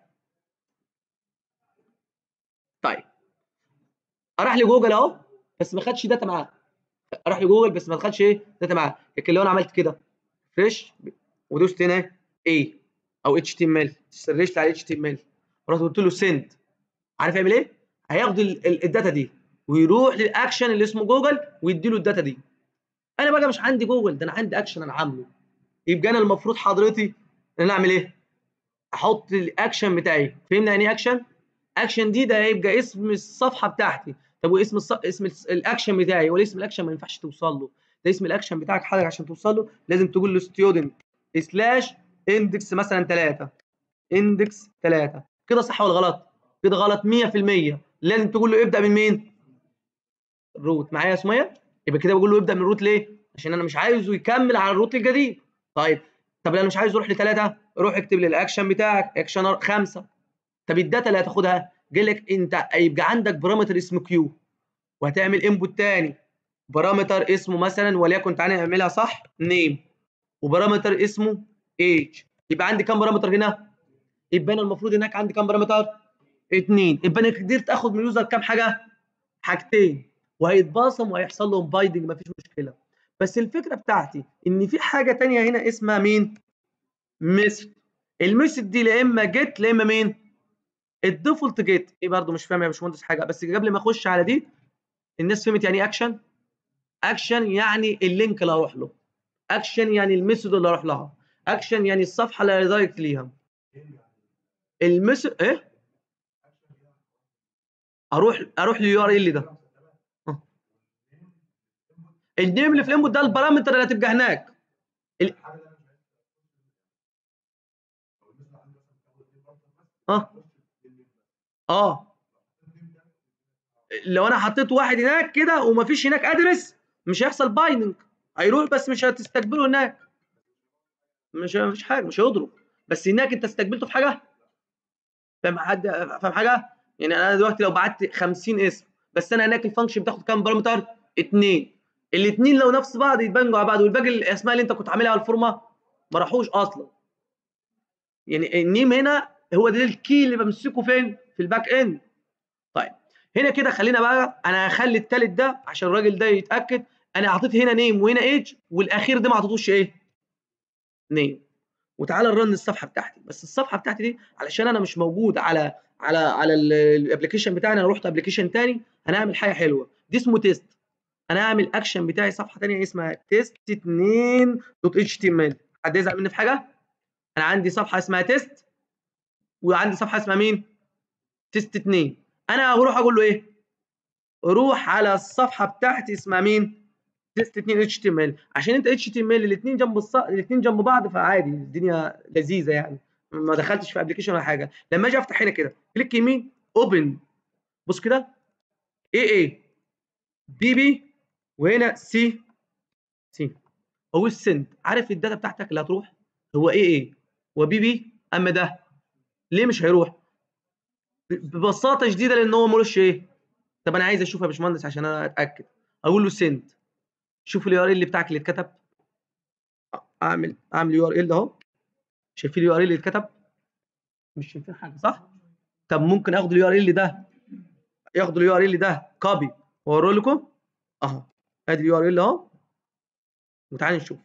[SPEAKER 1] طيب اروح لجوجل اهو بس ما خدش داتا معاه. اروح لجوجل بس ما خدش ايه؟ داتا معاه. لكن لو انا عملت كده فريش ودوست هنا ايه او اتش تي ام ال سرشت على اتش تي ام ال رحت قلت له سند، عارف يعمل ايه؟ هياخد الداتا دي ويروح للاكشن اللي اسمه جوجل ويدي له الداتا دي. انا بقى مش عندي جوجل، ده انا عندي اكشن انا عامله. يبقى انا المفروض حضرتي ان انا اعمل ايه؟ احط الاكشن بتاعي. فهمنا يعني ايه اكشن؟ اكشن دي ده هيبقى اسم الصفحه بتاعتي. طب واسم الص... اسم الاكشن بتاعي ولا اسم الاكشن ما ينفعش توصل له. ده اسم الاكشن بتاعك حضرتك عشان توصل له لازم تقول له ستودنت سلاش اندكس مثلا ثلاثة اندكس ثلاثة. كده صح ولا غلط؟ كده غلط مية في المية. لازم تقول له ابدا من مين؟ الروت. معايا يا سميه؟ يبقى كده بقول له ابدا من الروت ليه؟ عشان انا مش عايزه يكمل على الروت الجديد. طيب طب انا مش عايز يروح لثلاثه، روح اكتب لي الاكشن بتاعك اكشن خمسه. طب الداتا اللي هتاخدها قال لك انت هيبقى عندك بارامتر اسمه كيو وهتعمل انبوت تاني بارامتر اسمه مثلا وليكن تعالى نعملها صح نيم وبارامتر اسمه ايج. يبقى عندي كام بارامتر هنا؟ يبقى انا المفروض هناك عندي كام بارامتر؟ اثنين. يبقى انا قدرت اخد من اليوزر كام حاجه؟ حاجتين. وهيتباصم وهيحصل لهم بايدنج مفيش مشكله. بس الفكره بتاعتي ان في حاجه ثانيه هنا اسمها مين؟ ميثود. الميثود دي لا اما جيت لا اما مين؟ الديفولت جيت. ايه برضه مش فاهم يا باشمهندس حاجه بس قبل ما اخش على دي الناس فهمت يعني ايه اكشن؟ اكشن يعني اللينك اللي هروح له. اكشن يعني الميثود اللي هروح لها. اكشن يعني الصفحه اللي هيدايركت ليها. الميثود ايه؟ اروح اروح لليو ار ال ده. النيم اللي في الانبوت ده البارامتر اللي هتبقى هناك. ال... اه اه لو انا حطيت واحد هناك كده ومفيش هناك ادرس مش هيحصل بايندنج، هيروح بس مش هتستقبله هناك، مش مفيش حاجه، مش هيضرب. بس هناك انت استقبلته في حاجه. فاهم حد؟ فاهم حاجه؟ يعني انا دلوقتي لو بعت خمسين اسم بس انا هناك الفانكشن بتاخد كام بارامتر؟ اتنين. الاثنين لو نفس بعض يتبنجوا على بعض، والباقي الاسماء اللي انت كنت عاملها على الفورمه ما راحوش اصلا. يعني النيم هنا هو ده الكي اللي بمسكه فين؟ في الباك اند. طيب هنا كده خلينا بقى، انا هخلي الثالث ده عشان الراجل ده يتاكد. انا حطيت هنا نيم وهنا ايج، والاخير ده ما حطيتوش ايه؟ نيم. وتعالى نرن الصفحه بتاعتي، بس الصفحه بتاعتي دي علشان انا مش موجود على على على الابلكيشن بتاعنا، انا رحت ابلكيشن ثاني. هنعمل حاجه حلوه، دي اسمه تيست. انا هعمل اكشن بتاعي صفحه ثانيه اسمها تيست اتنين دوت اتش تي ام ال. حد يزعل مني في حاجه؟ انا عندي صفحه اسمها تيست، وعندي صفحه اسمها مين؟ تيست اتنين. انا هروح اقول له ايه؟ روح على الصفحه بتاعتي اسمها مين؟ تيست اتنين اتش تي ام ال. عشان انت اتش تي ام ال الاثنين جنب الص... الاثنين جنب بعض فعادي، الدنيا لذيذه يعني، ما دخلتش في ابلكيشن ولا حاجه. لما اجي افتح هنا كده كليك يمين اوبن، بص كده اي اي بي بي وهنا سي سي. هو السند عارف الداتا بتاعتك اللي هتروح هو اي اي وبي بي. اما ده ليه مش هيروح؟ ببساطه شديده لان هو ملوش ايه. طب انا عايز اشوف يا باشمهندس عشان انا اتاكد، اقول له سند. شوف اليو ار ال بتاعك اللي اتكتب. اعمل اعمل يو ار ال اهو. شايفين اليو ار ال اللي اتكتب؟ مش شايفين حاجه صح؟ طب ممكن اخد اليو ار ال ده، ياخد اليو ار ال ده كوبي واوريه لكم اهو. ادي اليو ار ال اهو، وتعالى نشوف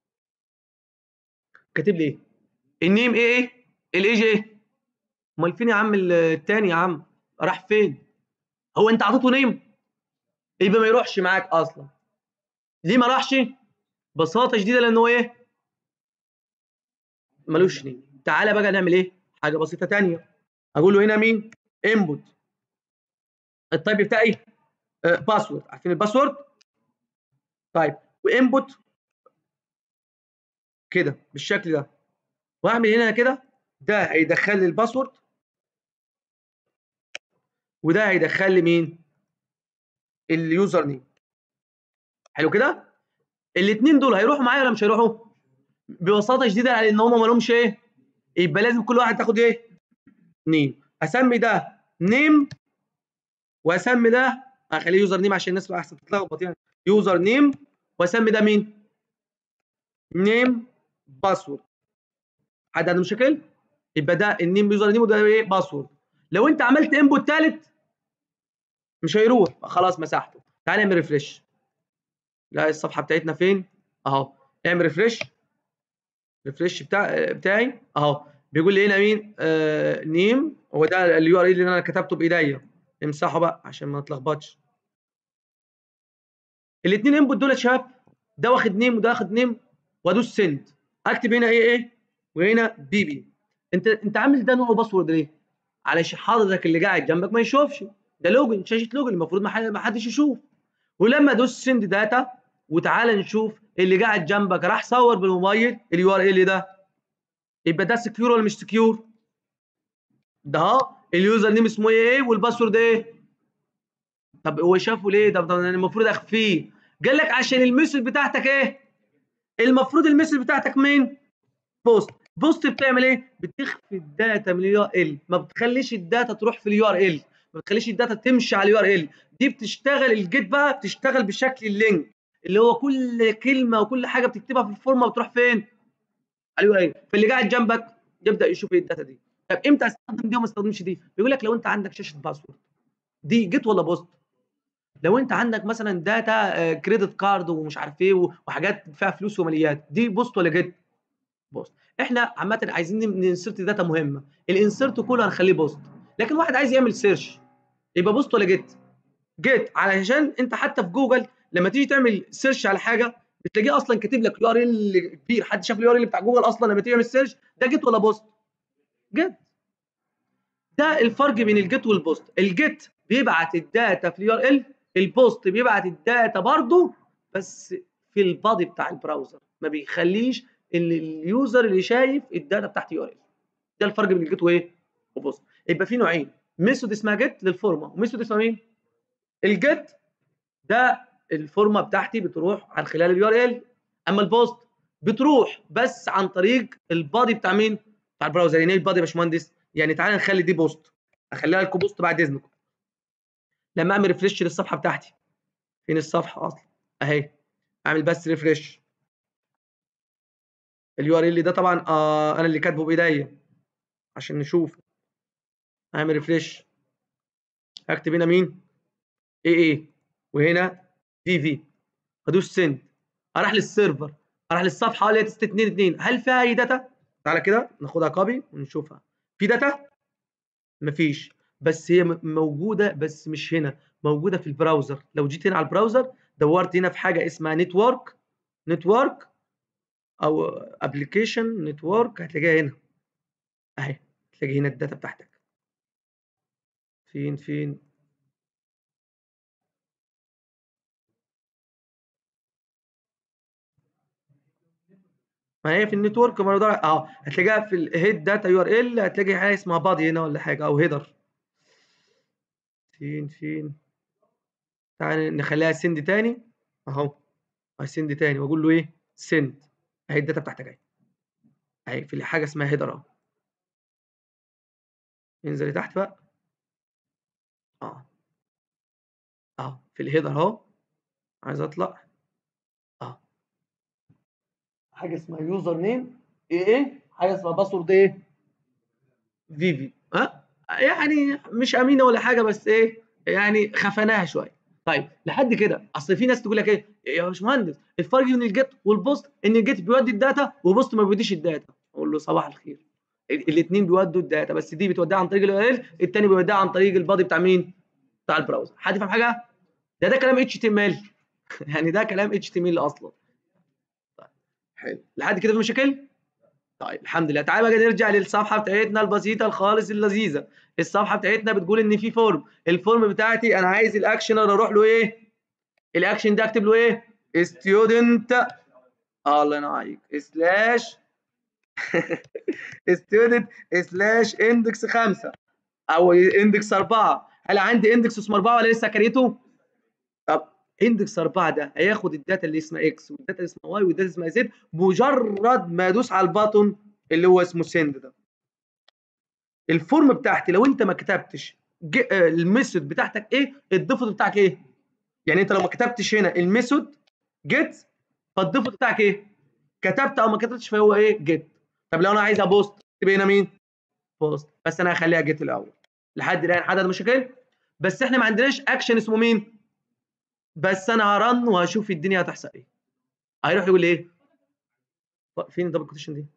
[SPEAKER 1] كاتب لي ايه. النيم ايه ايه؟ الايج ايه؟ امال فين يا عم التاني يا عم؟ راح فين؟ هو انت عطيته نيم؟ يبقى ما يروحش معاك اصلا. ليه ما راحش؟ ببساطه شديده لان هو ايه؟ ملوش نيم. تعالى بقى نعمل ايه؟ حاجه بسيطه ثانيه. اقول له هنا مين؟ انبوت. التايب بتاعي آه باسورد. عارفين الباسورد؟ طيب وانبوت كده بالشكل ده، واعمل هنا كده. ده هيدخل لي الباسورد، وده هيدخل لي مين؟ اليوزر نيم. حلو كده؟ الاثنين دول هيروحوا معايا ولا مش هيروحوا؟ ببساطه شديده على ان هم ما لهمش ايه؟ يبقى لازم كل واحد تاخد ايه؟ نيم. اسمي ده نيم، واسمي ده هخليه يوزر نيم عشان الناس احسن تتلخبط يعني. يوزر نيم، واسمي ده مين؟ نيم باسورد. حد عنده مشاكل؟ يبقى ده النيم يوزر نيم، وده ايه؟ باسورد. لو انت عملت انبوت ثالث مش هيروح، خلاص مسحته. تعال نعمل ريفرش. لا الصفحه بتاعتنا فين؟ اهو. اعمل ريفرش. ريفرش بتاع بتاعي اهو. بيقول لي هنا مين؟ آه نيم. هو ده اليو ار ال اللي انا كتبته بايديا. امسحه بقى عشان ما نتلخبطش. الاثنين انبوت دول يا شباب، ده واخد نيم وده واخد نيم، وادوس سند. اكتب هنا ايه ايه وهنا بي بي. انت انت عامل ده نوع باسورد ليه؟ علشان حضرتك اللي قاعد جنبك ما يشوفش. ده لوجن، شاشه لوجن، المفروض ما حدش يشوف. ولما ادوس سند داتا وتعالى نشوف اللي قاعد جنبك راح صور بالموبايل اليو ار ال ده، يبقى ده سكيور ولا مش سكيور؟ ده اهو اليوزر نيم اسمه ايه والباسورد ايه؟ طب هو شافه ليه؟ طب انا المفروض اخفيه. قال لك عشان الميثود بتاعتك ايه؟ المفروض الميثود بتاعتك مين؟ بوست. بوست بتعمل ايه؟ بتخفي الداتا من اليو ار ال، ما بتخليش الداتا تروح في اليو ار ال، ما بتخليش الداتا تمشي على اليو ار ال. دي بتشتغل الجيت بقى، بتشتغل بشكل اللينك اللي هو كل كلمه وكل حاجه بتكتبها في الفورمه بتروح فين؟ على اليو ار ال. فاللي قاعد جنبك يبدا يشوف ايه الداتا دي. طب امتى استخدم دي وما استخدمش دي؟ بيقول لك لو انت عندك شاشه باسورد، دي جيت ولا بوست؟ لو انت عندك مثلا داتا كريدت كارد ومش عارف ايه وحاجات فيها فلوس وماليات، دي بوست ولا جيت؟ بوست. احنا عامه عايزين ننسرت داتا مهمه، الانسرت كله هنخليه بوست. لكن واحد عايز يعمل سيرش، يبقى بوست ولا جيت؟ جيت. علشان انت حتى في جوجل لما تيجي تعمل سيرش على حاجه بتلاقيه اصلا كاتب لك يو ار ال كبير. حد شاف اليو ار ال بتاع جوجل اصلا لما تيجي تعمل سيرش؟ ده جيت ولا بوست؟ جيت. ده الفرق بين الجيت والبوست. الجيت بيبعت الداتا في اليو ار ال، البوست بيبعت الداتا برضه بس في البادي بتاع البراوزر، ما بيخليش ان اليوزر اللي شايف الداتا بتاعت يو ار ال. ده الفرق بين الجيت وايه وبوست. يبقى في نوعين، ميثود اسمها جيت للفورمه، وميثود اسمها مين؟ الجيت ده الفورمه بتاعتي بتروح عن خلال اليو ار ال، اما البوست بتروح بس عن طريق البادي بتاع مين؟ بتاع البراوزر. يعني ايه البادي يا باشمهندس؟ يعني تعالى نخلي دي بوست، اخليها لكم بوست بعد اذنكم. لما اعمل ريفريش للصفحه بتاعتي، فين الصفحه اصلا؟ اهي، اعمل بس ريفريش. اليو ار ال ده طبعا آه انا اللي كاتبه بايديا عشان نشوف. اعمل ريفريش، هكتب هنا مين؟ اي اي، وهنا في في، هدوس سند، اروح للسيرفر، اروح للصفحه اللي هي ستة اتنين اتنين. هل فيها اي داتا؟ تعالى كده ناخدها كوبي ونشوفها. في داتا؟ مفيش، بس هي موجوده، بس مش هنا، موجوده في البراوزر. لو جيت هنا على البراوزر دورت هنا في حاجه اسمها نتورك، نتورك او ابلكيشن نتورك، هتلاقيها هنا اهي، تلاقي هنا الداتا بتاعتك. فين فين؟ ما هي في النتورك برضه اهو، هتلاقيها في الهيد داتا يو ار ال، هتلاقي حاجه اسمها بادي هنا ولا حاجه، او هيدر. فين فين؟ تعال نخليها سند تاني اهو، سند تاني واقول له ايه؟ سند. اهي الداتا بتاعتك اهي، اهي في حاجه اسمها هيدر اهو. انزل لتحت بقى، اه اهو في الهيدر اهو. عايز اطلع اه، حاجه اسمها يوزر نيم ايه ايه، حاجه اسمها باسورد ايه؟ فيفي. ها أه؟ يعني مش امينه ولا حاجه، بس ايه يعني خفناها شويه. طيب لحد كده، اصل في ناس تقول لك ايه يا باشمهندس الفرق بين الجيت والبوست ان الجيت بيودي الداتا وبوست ما بيوديش الداتا. اقول له صباح الخير، الاثنين بيودوا الداتا، بس دي بتوديها عن طريق اليو ار ال، الثاني بيوديها عن طريق البادي بتاع مين؟ بتاع البراوزر. حد فاهم حاجه؟ ده ده كلام اتش تي ام ال يعني ده كلام اتش تي ام ال اصلا. طيب حلو لحد كده، في مشاكل؟ طيب الحمد لله. تعالى بقى نرجع للصفحه بتاعتنا البسيطه الخالص اللذيذه. الصفحه بتاعتنا بتقول ان في فورم، الفورم بتاعتي انا عايز الاكشنر اروح له ايه؟ الاكشن ده اكتب له ايه؟ ستودنت، الله ينور عليك، سلاش ستودنت سلاش اندكس خمسة او اندكس أربعة. هل عندي اندكس اسمه أربعة ولا لسه كريته؟ طب اندكس أربعة ده هياخد الداتا اللي اسمها اكس والداتا اللي اسمها واي والداتا اللي اسمها زد بمجرد ما ادوس على البطن اللي هو اسمه سند ده. الفورم بتاعتي لو انت ما كتبتش الميثود بتاعتك ايه، الديفولت بتاعك ايه؟ يعني انت لو ما كتبتش هنا الميثود جيت، فالديفولت بتاعك ايه؟ كتبت او ما كتبتش فهو ايه؟ جيت. طب لو انا عايز ابوست تبقى هنا مين؟ بوست. بس انا هخليها جيت الاول. لحد الان حدد مشاكل، بس احنا ما عندناش اكشن اسمه مين؟ بس انا هرن وهشوف الدنيا هتحصل ايه. هيروح يقول ايه؟ فين الدبل كوتيشن دي؟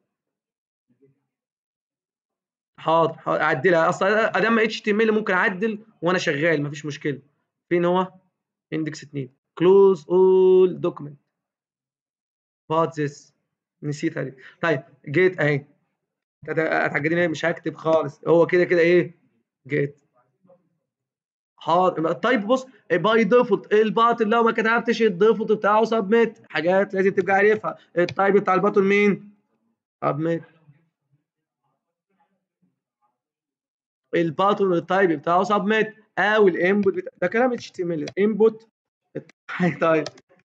[SPEAKER 1] حاضر حاضر اعدلها، اصلا ادام اتش تي ام ال ممكن اعدل وانا شغال مفيش مشكله. فين هو؟ اندكس اتنين، كلوز اول دوكيمنت وات ذس، نسيتها دي. طيب جيت اهي، هتعجبني مش هكتب خالص، هو كده كده ايه؟ جيت. حاضر. طيب بص، باي ديفولت الباطن لو ما كتبتش الديفولت بتاعه سبميت، حاجات لازم تبقى عارفها. التايب بتاع الباطن مين؟ سبميت. الباطن التايب بتاعه سبميت، او الانبوت بتاع... ده كلام اتش تي ام ال. انبوت طيب طيب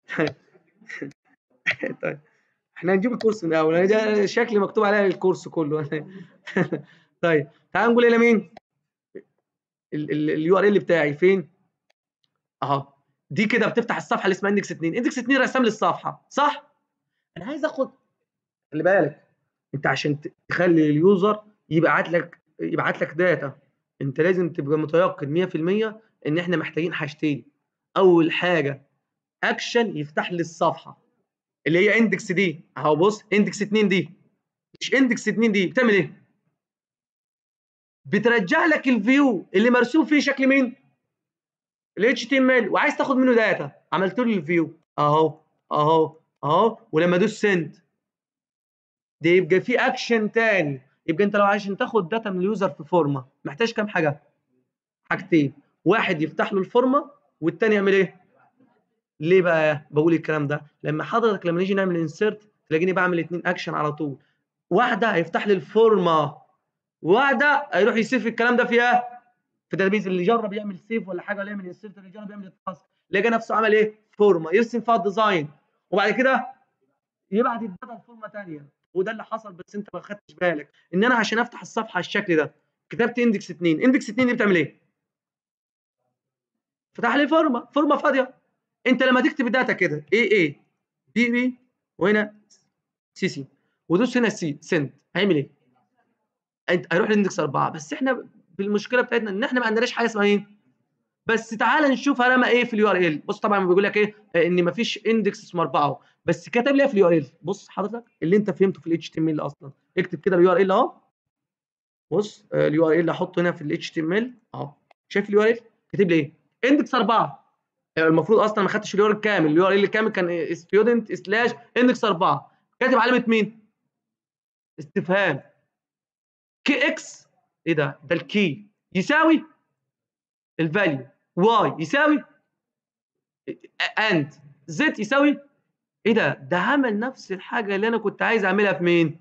[SPEAKER 1] طيب احنا هنجيب الكورس من الاول، انا ده شكلي مكتوب عليها الكورس كله طيب تعال نقول الى مين؟ اليو ار ال بتاعي فين؟ اهو. دي كده بتفتح الصفحه اللي اسمها اندكس اتنين، اندكس اتنين رسم لي الصفحه صح؟ انا عايز اخد، خلي بالك انت عشان تخلي اليوزر يبعت لك يبعت لك داتا، انت لازم تبقى متيقن مية في المية ان احنا محتاجين حاجتين. اول حاجه اكشن يفتح لي الصفحه اللي هي اندكس دي اهو. بص اندكس اتنين دي، مش اندكس اتنين دي بتعمل ايه؟ بترجع لك الفيو اللي مرسوم فيه شكل مين؟ ال اتش تي ام ال، وعايز تاخد منه داتا، عملت له الفيو اهو اهو اهو. ولما ادوس سند دي يبقى في اكشن تاني. يبقى انت لو عشان تاخد داتا من اليوزر في فورمه محتاج كام حاجه؟ حاجتين، واحد يفتح له الفورمه والتاني يعمل ايه؟ ليه بقى بقول الكلام ده؟ لما حضرتك لما نيجي نعمل انسيرت تلاقيني بعمل اتنين اكشن على طول، واحده هيفتح لي الفورمه، واحده هيروح يسيف الكلام ده فيها في داتابيز. اللي يجرب يعمل سيف ولا حاجه ولا يعمل انسيرت، اللي يجرب يعمل التاسك لقى نفسه عمل ايه؟ فورمه يرسم فيها الديزاين، وبعد كده يبعت الداتا لفورمه ثانيه. وده اللي حصل، بس انت ما خدتش بالك ان انا عشان افتح الصفحه الشكل ده كتبت اندكس اتنين. اندكس اتنين دي بتعمل ايه؟ فتح لي فورمه، فورمه فاضيه. انت لما تكتب الداتا كده اي اي بي بي وهنا سي سي ودوس هنا سي سند، هيعمل ايه؟ انت هيروح لاندكس اربعه. بس احنا بالمشكله بتاعتنا ان احنا ما عندناش حاجه اسمها ايه؟ بس تعال نشوف رمى ايه في اليو ار ال. بص طبعا بيقول لك ايه؟ ان ما فيش اندكس اسمه اربعه، بس كتب لي ايه في اليو ار ال. بص حضرتك اللي انت فهمته في الاتش تي ام ال اصلا، اكتب كده اليو ار ال اهو. بص اليو ار ال احطه هنا في الاتش تي ام ال اهو. شايف اليو ار ال كاتب لي ايه؟ اندكس اربعه. المفروض اصلا ما خدتش اليو ار ال كامل، اليو ار ال الكامل كان ستودنت سلاش اندكس اربعه، كاتب علامه مين؟ استفهام. كي اكس ايه ده؟ ده الكي يساوي الفاليو، واي يساوي اند، زد يساوي ايه ده؟ ده عمل نفس الحاجه اللي انا كنت عايز اعملها في مين؟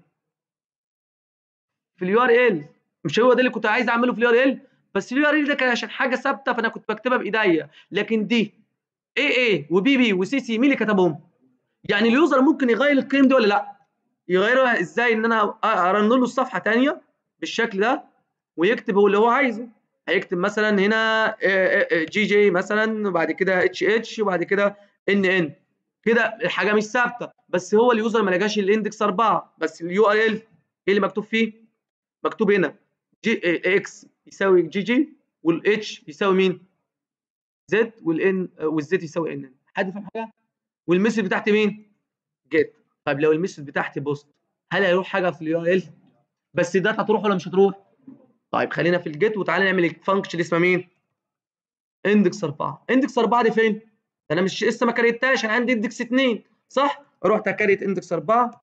[SPEAKER 1] في اليو ار ال. مش هو ده اللي كنت عايز اعمله في اليو ار ال؟ بس اليو ار ال ده كان عشان حاجه ثابته فانا كنت بكتبها بايديا، لكن دي اي اي وبي بي وسي سي مين اللي كتبهم؟ يعني اليوزر ممكن يغير القيم دي ولا لا؟ يغيرها ازاي؟ ان انا ارن له الصفحه ثانيه بالشكل ده ويكتب هو اللي هو عايزه. هيكتب مثلا هنا جي جي مثلا، وبعد كده اتش اتش، وبعد كده ان ان. كده الحاجه مش ثابته، بس هو اليوزر ما لقاش الاندكس اربعه، بس اليو ار ال ايه اللي مكتوب فيه؟ مكتوب هنا جي اكس يساوي جي جي، والاتش يساوي مين؟ زد، والان والزد يساوي ان. حد فاهم حاجه؟ والميثود بتاعتي مين؟ جيت. طيب لو الميثود بتاعتي بوست، هل هيروح حاجه في اليو ار ال؟ بس الداتا هتروح ولا مش هتروح؟ طيب خلينا في الجيت وتعالى نعمل الفانكشن اسمها مين؟ اندكس اربعه. اندكس اربعه دي فين؟ انا مش لسه ما كريتهاش، انا عندي اندكس اتنين صح؟ رحت اكريت اندكس اربعه،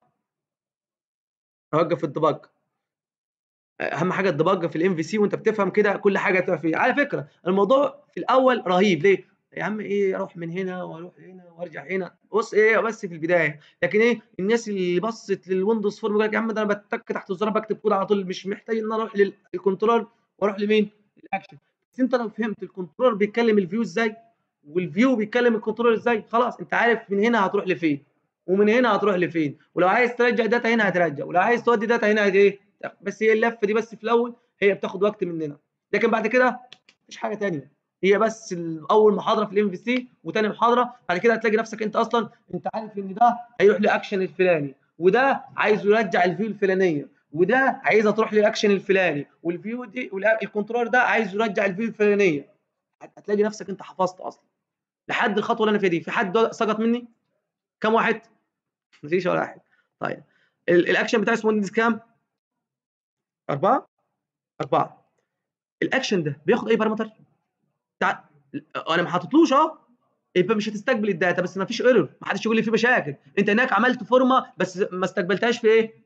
[SPEAKER 1] اوقف الديباج. اهم حاجه الديباج في الام في سي، وانت بتفهم كده كل حاجه تبقى فيه. على فكره الموضوع في الاول رهيب، ليه؟ يا عم ايه اروح من هنا واروح هنا وارجع هنا، بص ايه بس في البدايه. لكن ايه الناس اللي بصت للويندوز فورم يقول لك يا عم ده انا بتك تحت الزرار بكتب كود على طول، مش محتاج ان انا اروح للكنترول واروح لمين؟ للاكشن. بس انت لو فهمت الكنترول بيتكلم الفيو ازاي والفيو بيتكلم الكنترول ازاي، خلاص انت عارف من هنا هتروح لفين ومن هنا هتروح لفين، ولو عايز ترجع داتا هنا هترجع، ولو عايز تودي داتا هنا ايه. بس هي اللفه دي بس في الاول هي بتاخد وقت مننا، لكن بعد كده مفيش حاجه ثانيه. هي بس اول محاضره في الام في سي وثاني محاضره، بعد كده هتلاقي نفسك انت اصلا انت عارف ان ده هيروح لاكشن الفلاني، وده عايز يرجع الفيو الفلانيه، وده عايزه تروح للاكشن الفلاني، والفيو دي والكنترول ده عايز يرجع الفيو الفلانيه. هتلاقي نفسك انت حفظت اصلا لحد الخطوه اللي انا فيها دي. في حد سقط مني؟ كم واحد؟ مفيش ولا واحد. طيب الاكشن بتاع اسمه اندكس كام؟ أربعة؟ أربعة. الاكشن ده بياخد اي بارامتر؟ تع... انا ما حاططلوش اه، يبقى مش هتستقبل الداتا، بس ما فيش ايرور، ما حدش يقول لي في مشاكل. انت هناك عملت فورمه بس ما استقبلتهاش في ايه؟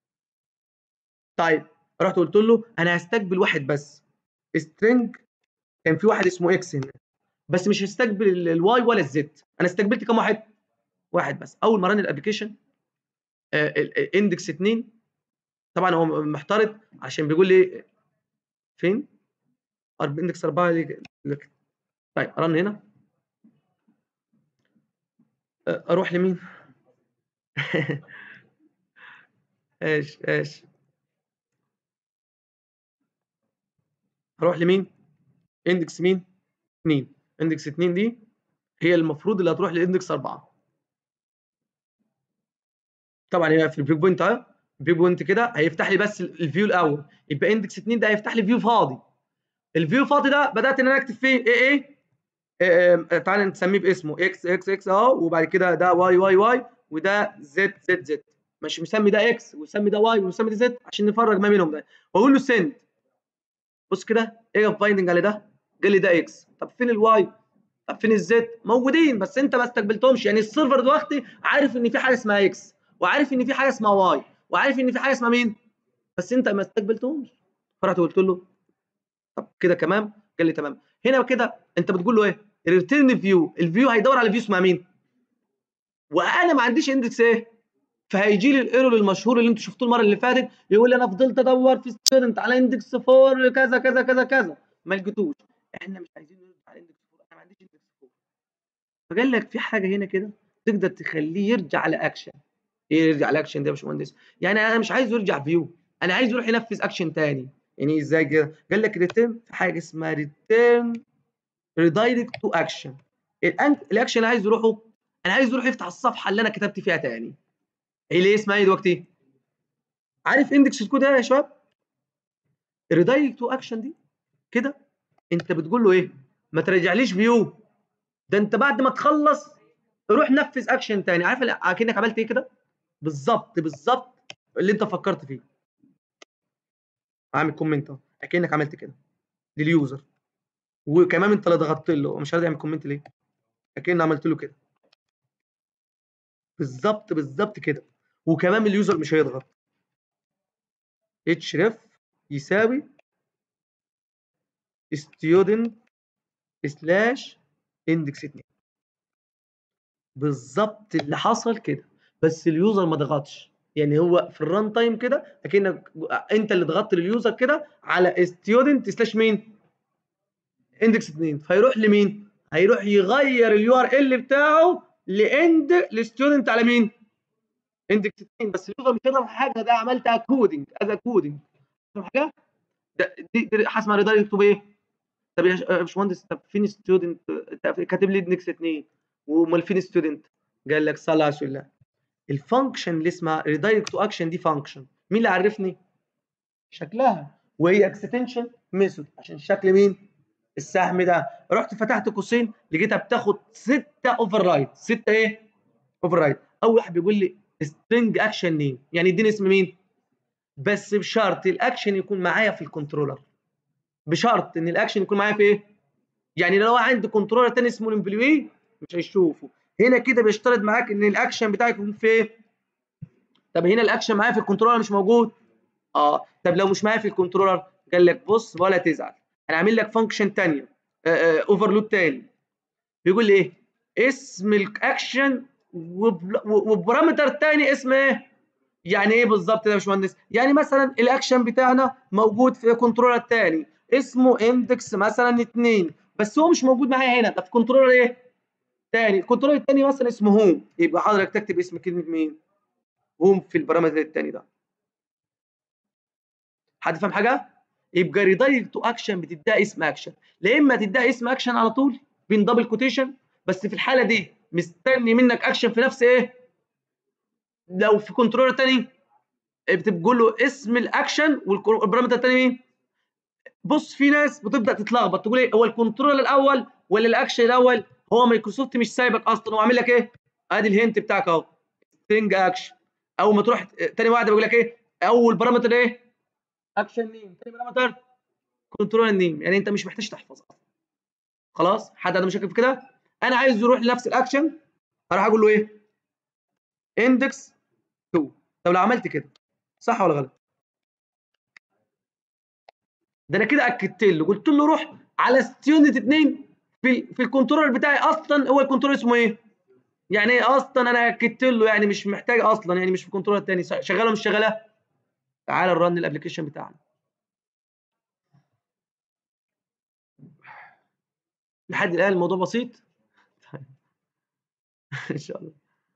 [SPEAKER 1] طيب رحت قلت له انا هستقبل واحد بس سترينج، كان في واحد اسمه اكس هنا، بس مش هستقبل الواي ولا الزد. انا استقبلت كام واحد؟ واحد بس. اول ما رن الابلكيشن اندكس اتنين، طبعا هو محترض عشان بيقول لي فين؟ اندكس اربعه. طيب رن هنا، اروح لمين؟ ايش ايش اروح لمين؟ اندكس مين؟ اتنين. اندكس اتنين دي هي المفروض اللي هتروح لاندكس اربعه. طبعا هي في البريك بوينت اهي، البريك بوينت كده هيفتح لي بس الفيو الاول، يبقى اندكس اتنين ده هيفتح لي فيو فاضي. الفيو فاضي ده بدات ان انا اكتب فيه ايه ايه، تعالى نسميه باسمه اكس اكس اكس اهو، وبعد كده ده واي واي واي، وده زد زد زد. مش مسمي ده اكس وسمي ده واي وسمي ده زد عشان نفرق ما بينهم ده، واقول له سند. بص كده ايه بايندنج على ده؟ قال لي ده اكس. طب فين الواي؟ طب فين الزد؟ موجودين بس انت ما استقبلتهمش. يعني السيرفر دلوقتي عارف ان في حاجه اسمها اكس، وعارف ان في حاجه اسمها واي، وعارف ان في حاجه اسمها مين، بس انت ما استقبلتهمش. فرحت قلت له طب كده تمام؟ قال لي تمام. هنا كده انت بتقول له ايه؟ ريتيرن فيو، الفيو هيدور على فيو اسمها مين؟ وانا ما عنديش اندكس ايه؟ فهيجي لي الايرور المشهور اللي انتوا شفتوه المره اللي فاتت، يقول لي انا فضلت ادور في ستودنت على اندكس فور كذا كذا كذا كذا ما لقيتوش. احنا مش عايزين نرد على اندكس فور، انا ما عنديش اندكس فور. فقال لك في حاجه هنا كده تقدر تخليه يرجع لاكشن. ايه يرجع لاكشن ده يا باشمهندس؟ يعني انا مش عايزه يرجع فيو، انا عايزه يروح ينفذ اكشن تاني. يعني ازاي كده؟ قال لك ريتيرن في حاجه اسمها ريتيرن ريدايركت تو اكشن. الاكشن اللي عايز يروحه، انا عايز يروح يفتح الصفحه اللي انا كتبت فيها تاني. ايه اللي اسمها ايه دلوقتي؟ عارف اندكس الكود ده يا شباب؟ الريدايركت تو اكشن دي كده انت بتقول له ايه؟ ما ترجعليش فيو، ده انت بعد ما تخلص روح نفذ اكشن تاني. عارف اكنك عملت ايه كده؟ بالظبط بالظبط اللي انت فكرت فيه. عامل كومنت اهو اكنك عملت كده لليوزر، وكمان انت اللي ضغطت له. مش عايز يعمل كومنت ليه؟ اكن عملت له كده بالظبط بالظبط كده. وكمان اليوزر مش هيضغط. href يساوي student سلاش اندكس اتنين. بالظبط اللي حصل كده، بس اليوزر ما ضغطش. يعني هو في الران تايم كده اكنك انت اللي ضغطت لليوزر كده على ستودنت سلاش مين؟ اندكس اتنين. فيروح لمين؟ هيروح يغير اليو ار ال بتاعه لاند لستودنت على مين؟ اندكس اتنين. بس اليوزر مش هيقدر حاجه، ده عملتها كودنج از كودنج. فاهم حاجه؟ ده دي, دي حسب ريدايركت بايه؟ طب يا باشمهندس، طب فين ستودنت؟ كاتب لي اندكس اتنين وامال فين ستودنت؟ قال لك صلى على رسول الله. الفانكشن اللي اسمها ريدايركت تو اكشن دي فانكشن، مين اللي عرفني؟ شكلها، وهي اكستنشن ميثود عشان شكل مين؟ السهم ده. رحت فتحت قوسين لقيتها بتاخد ستة اوفر رايد. ستة ايه؟ اوفر رايد. اول واحد بيقول لي سترينج اكشن نيم، يعني اديني اسم مين؟ بس بشرط الاكشن يكون معايا في الكنترولر. بشرط ان الاكشن يكون معايا في ايه؟ يعني لو عندي كنترولر تاني اسمه الامبلوي مش هيشوفه. هنا كده بيشترط معاك ان الاكشن بتاعك يكون في ايه؟ طب هنا الاكشن معايا في الكنترولر مش موجود. اه طب لو مش معايا في الكنترولر، قال لك بص ولا تزعل، انا عامل لك فانكشن ثانيه اوفرلود تاني. بيقول لي ايه؟ اسم الاكشن وبارامتر تاني اسمه ايه؟ يعني ايه بالظبط ده يا باشمهندس؟ يعني مثلا الاكشن بتاعنا موجود في كنترولر تاني اسمه اندكس مثلا اتنين، بس هو مش موجود معايا هنا، ده في كنترولر ايه؟ تاني. الكنترولر التاني مثلا اسمه هوم، يبقى حضرتك تكتب اسم كلمه مين؟ هوم في البارامتر التاني ده. حد فاهم حاجه؟ يبقى ريدايركت تو اكشن بتديها اسم اكشن، لا اما تديها اسم اكشن على طول بين دبل كوتيشن، بس في الحاله دي مستني منك اكشن في نفس ايه؟ لو في كنترولر تاني بتقول له اسم الاكشن والبارامتر التاني مين؟ بص في ناس بتبدا تتلخبط تقول ايه هو الكنترول الاول ولا الاكشن الاول؟ هو مايكروسوفت مش سايبك اصلا، هو عامل لك ايه؟ ادي الهنت بتاعك اهو سترينج اكشن. اول ما تروح تاني واحده بيقول لك ايه؟ اول بارامتر ايه؟ اكشن نيم، تاني بارامتر كنترول نيم. يعني انت مش محتاج تحفظ اصلا. خلاص؟ حد عنده مشاكل في كده؟ انا عايز يروح لنفس الاكشن، هروح اقول له ايه؟ اندكس اتنين. طب لو عملت كده صح ولا غلط؟ ده انا كده اكدت له، قلت له روح على ستيونت اتنين في في الكنترول بتاعي. اصلا هو الكنترول اسمه ايه؟ يعني ايه اصلا؟ انا اكدت له يعني مش محتاج اصلا، يعني مش في الكنترول الثاني. شغاله ومش شغاله؟ تعال نرن الابلكيشن بتاعنا. لحد الان الموضوع بسيط. ان شاء الله.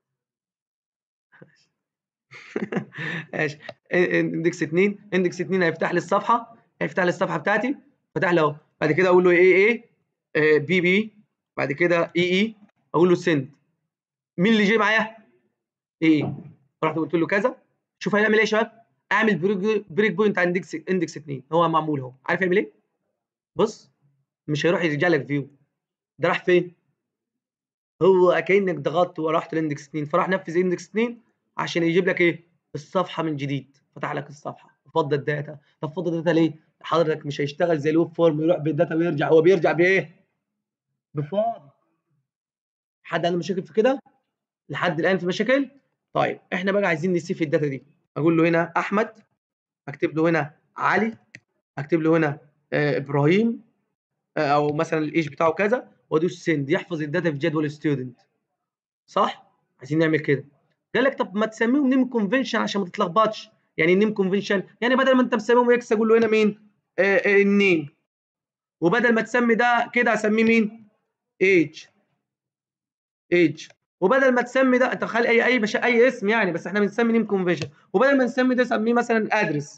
[SPEAKER 1] ماشي. اندكس اتنين، اندكس اتنين هيفتح لي الصفحه، هيفتح لي الصفحه بتاعتي. فتح لي اهو. بعد كده اقول له ايه ايه بي بي، بعد كده اي اي، اقول له سند. مين اللي جاي معايا؟ ايه. رحت قلت له كذا. شوف هيعمل ايه يا شباب؟ اعمل بريك بوينت على اندكس اندكس اتنين. هو معمول اهو. عارف يعمل ايه؟ بص مش هيروح يرجع لك فيو، ده راح فين؟ هو كانك ضغطت ورحت لاندكس اتنين، فراح نفذ اندكس اتنين عشان يجيب لك ايه؟ الصفحه من جديد. فتح لك الصفحه وفضى الداتا. طب فضى الداتا ليه؟ حضرتك مش هيشتغل زي الويب فورم يروح بالداتا ويرجع، هو بيرجع بايه؟ بفاضي. حد عنده مشاكل في كده؟ لحد الان في مشاكل؟ طيب احنا بقى عايزين نسيف الداتا دي. اقول له هنا احمد، اكتب له هنا علي، اكتب له هنا آه ابراهيم، آه او مثلا الايج بتاعه كذا، وادوس سند يحفظ الداتا في جدول ستودنت. صح؟ عايزين نعمل كده. قال لك طب ما تسميهم نيم كونفنشن عشان ما تتلخبطش. يعني النيم كونفنشن يعني بدل ما انت مسميهم اكس اقول له هنا مين؟ آه آه النيم. وبدل ما تسمي ده كده اسميه مين؟ ايج. ايج. وبدل ما تسمي ده انت خلي اي اي مش اي اسم يعني، بس احنا بنسمي نيم كونفنشن. وبدل ما نسمي ده سميه مثلا ادرس.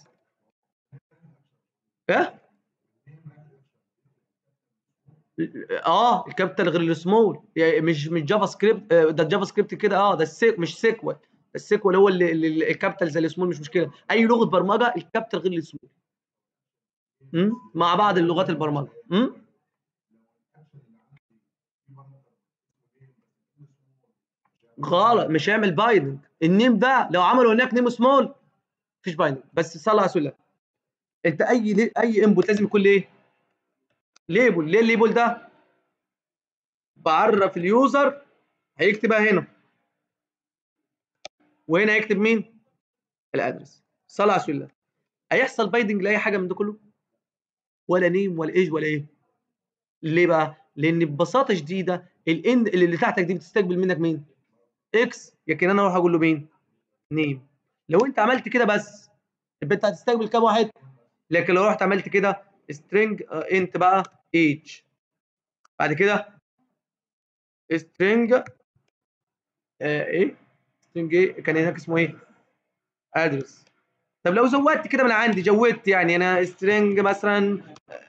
[SPEAKER 1] ايه؟ اه الكابيتال غير السمول، يعني مش مش جافا سكريبت. ده الجافا سكريبت كده اه ده السيك مش سيكوال. السيكوال هو اللي, اللي الكابيتال زي السمول مش مشكله. اي لغه برمجه الكابيتال غير السمول. امم مع بعض اللغات البرمجه. امم غلط، مش هيعمل بايندنج. النيم ده لو عملوا هناك نيم سمول مفيش بايندنج. بس صلى على رسول الله. انت اي اي انبوت لازم يكون ايه؟ ليبل. ليه الليبل ده؟ بعرف اليوزر هيكتبها هنا، وهنا هيكتب مين؟ الادرس. صلى على رسول الله. هيحصل بايندنج لاي حاجه من ده كله؟ ولا نيم ولا ايج ولا ايه؟ ليه بقى؟ لان ببساطه شديده الان اللي تحتك دي بتستقبل منك مين؟ اكس. لكن انا اروح اقول له مين؟ نيم. لو انت عملت كده بس يبقى انت هتستقبل كام واحد؟ لكن لو رحت عملت كده سترينج انت بقى ايج، بعد كده سترينج آه ايه؟ سترينج ايه كان هناك اسمه ايه؟ ادرس. طب لو زودت كده من عندي جودت يعني انا سترينج مثلا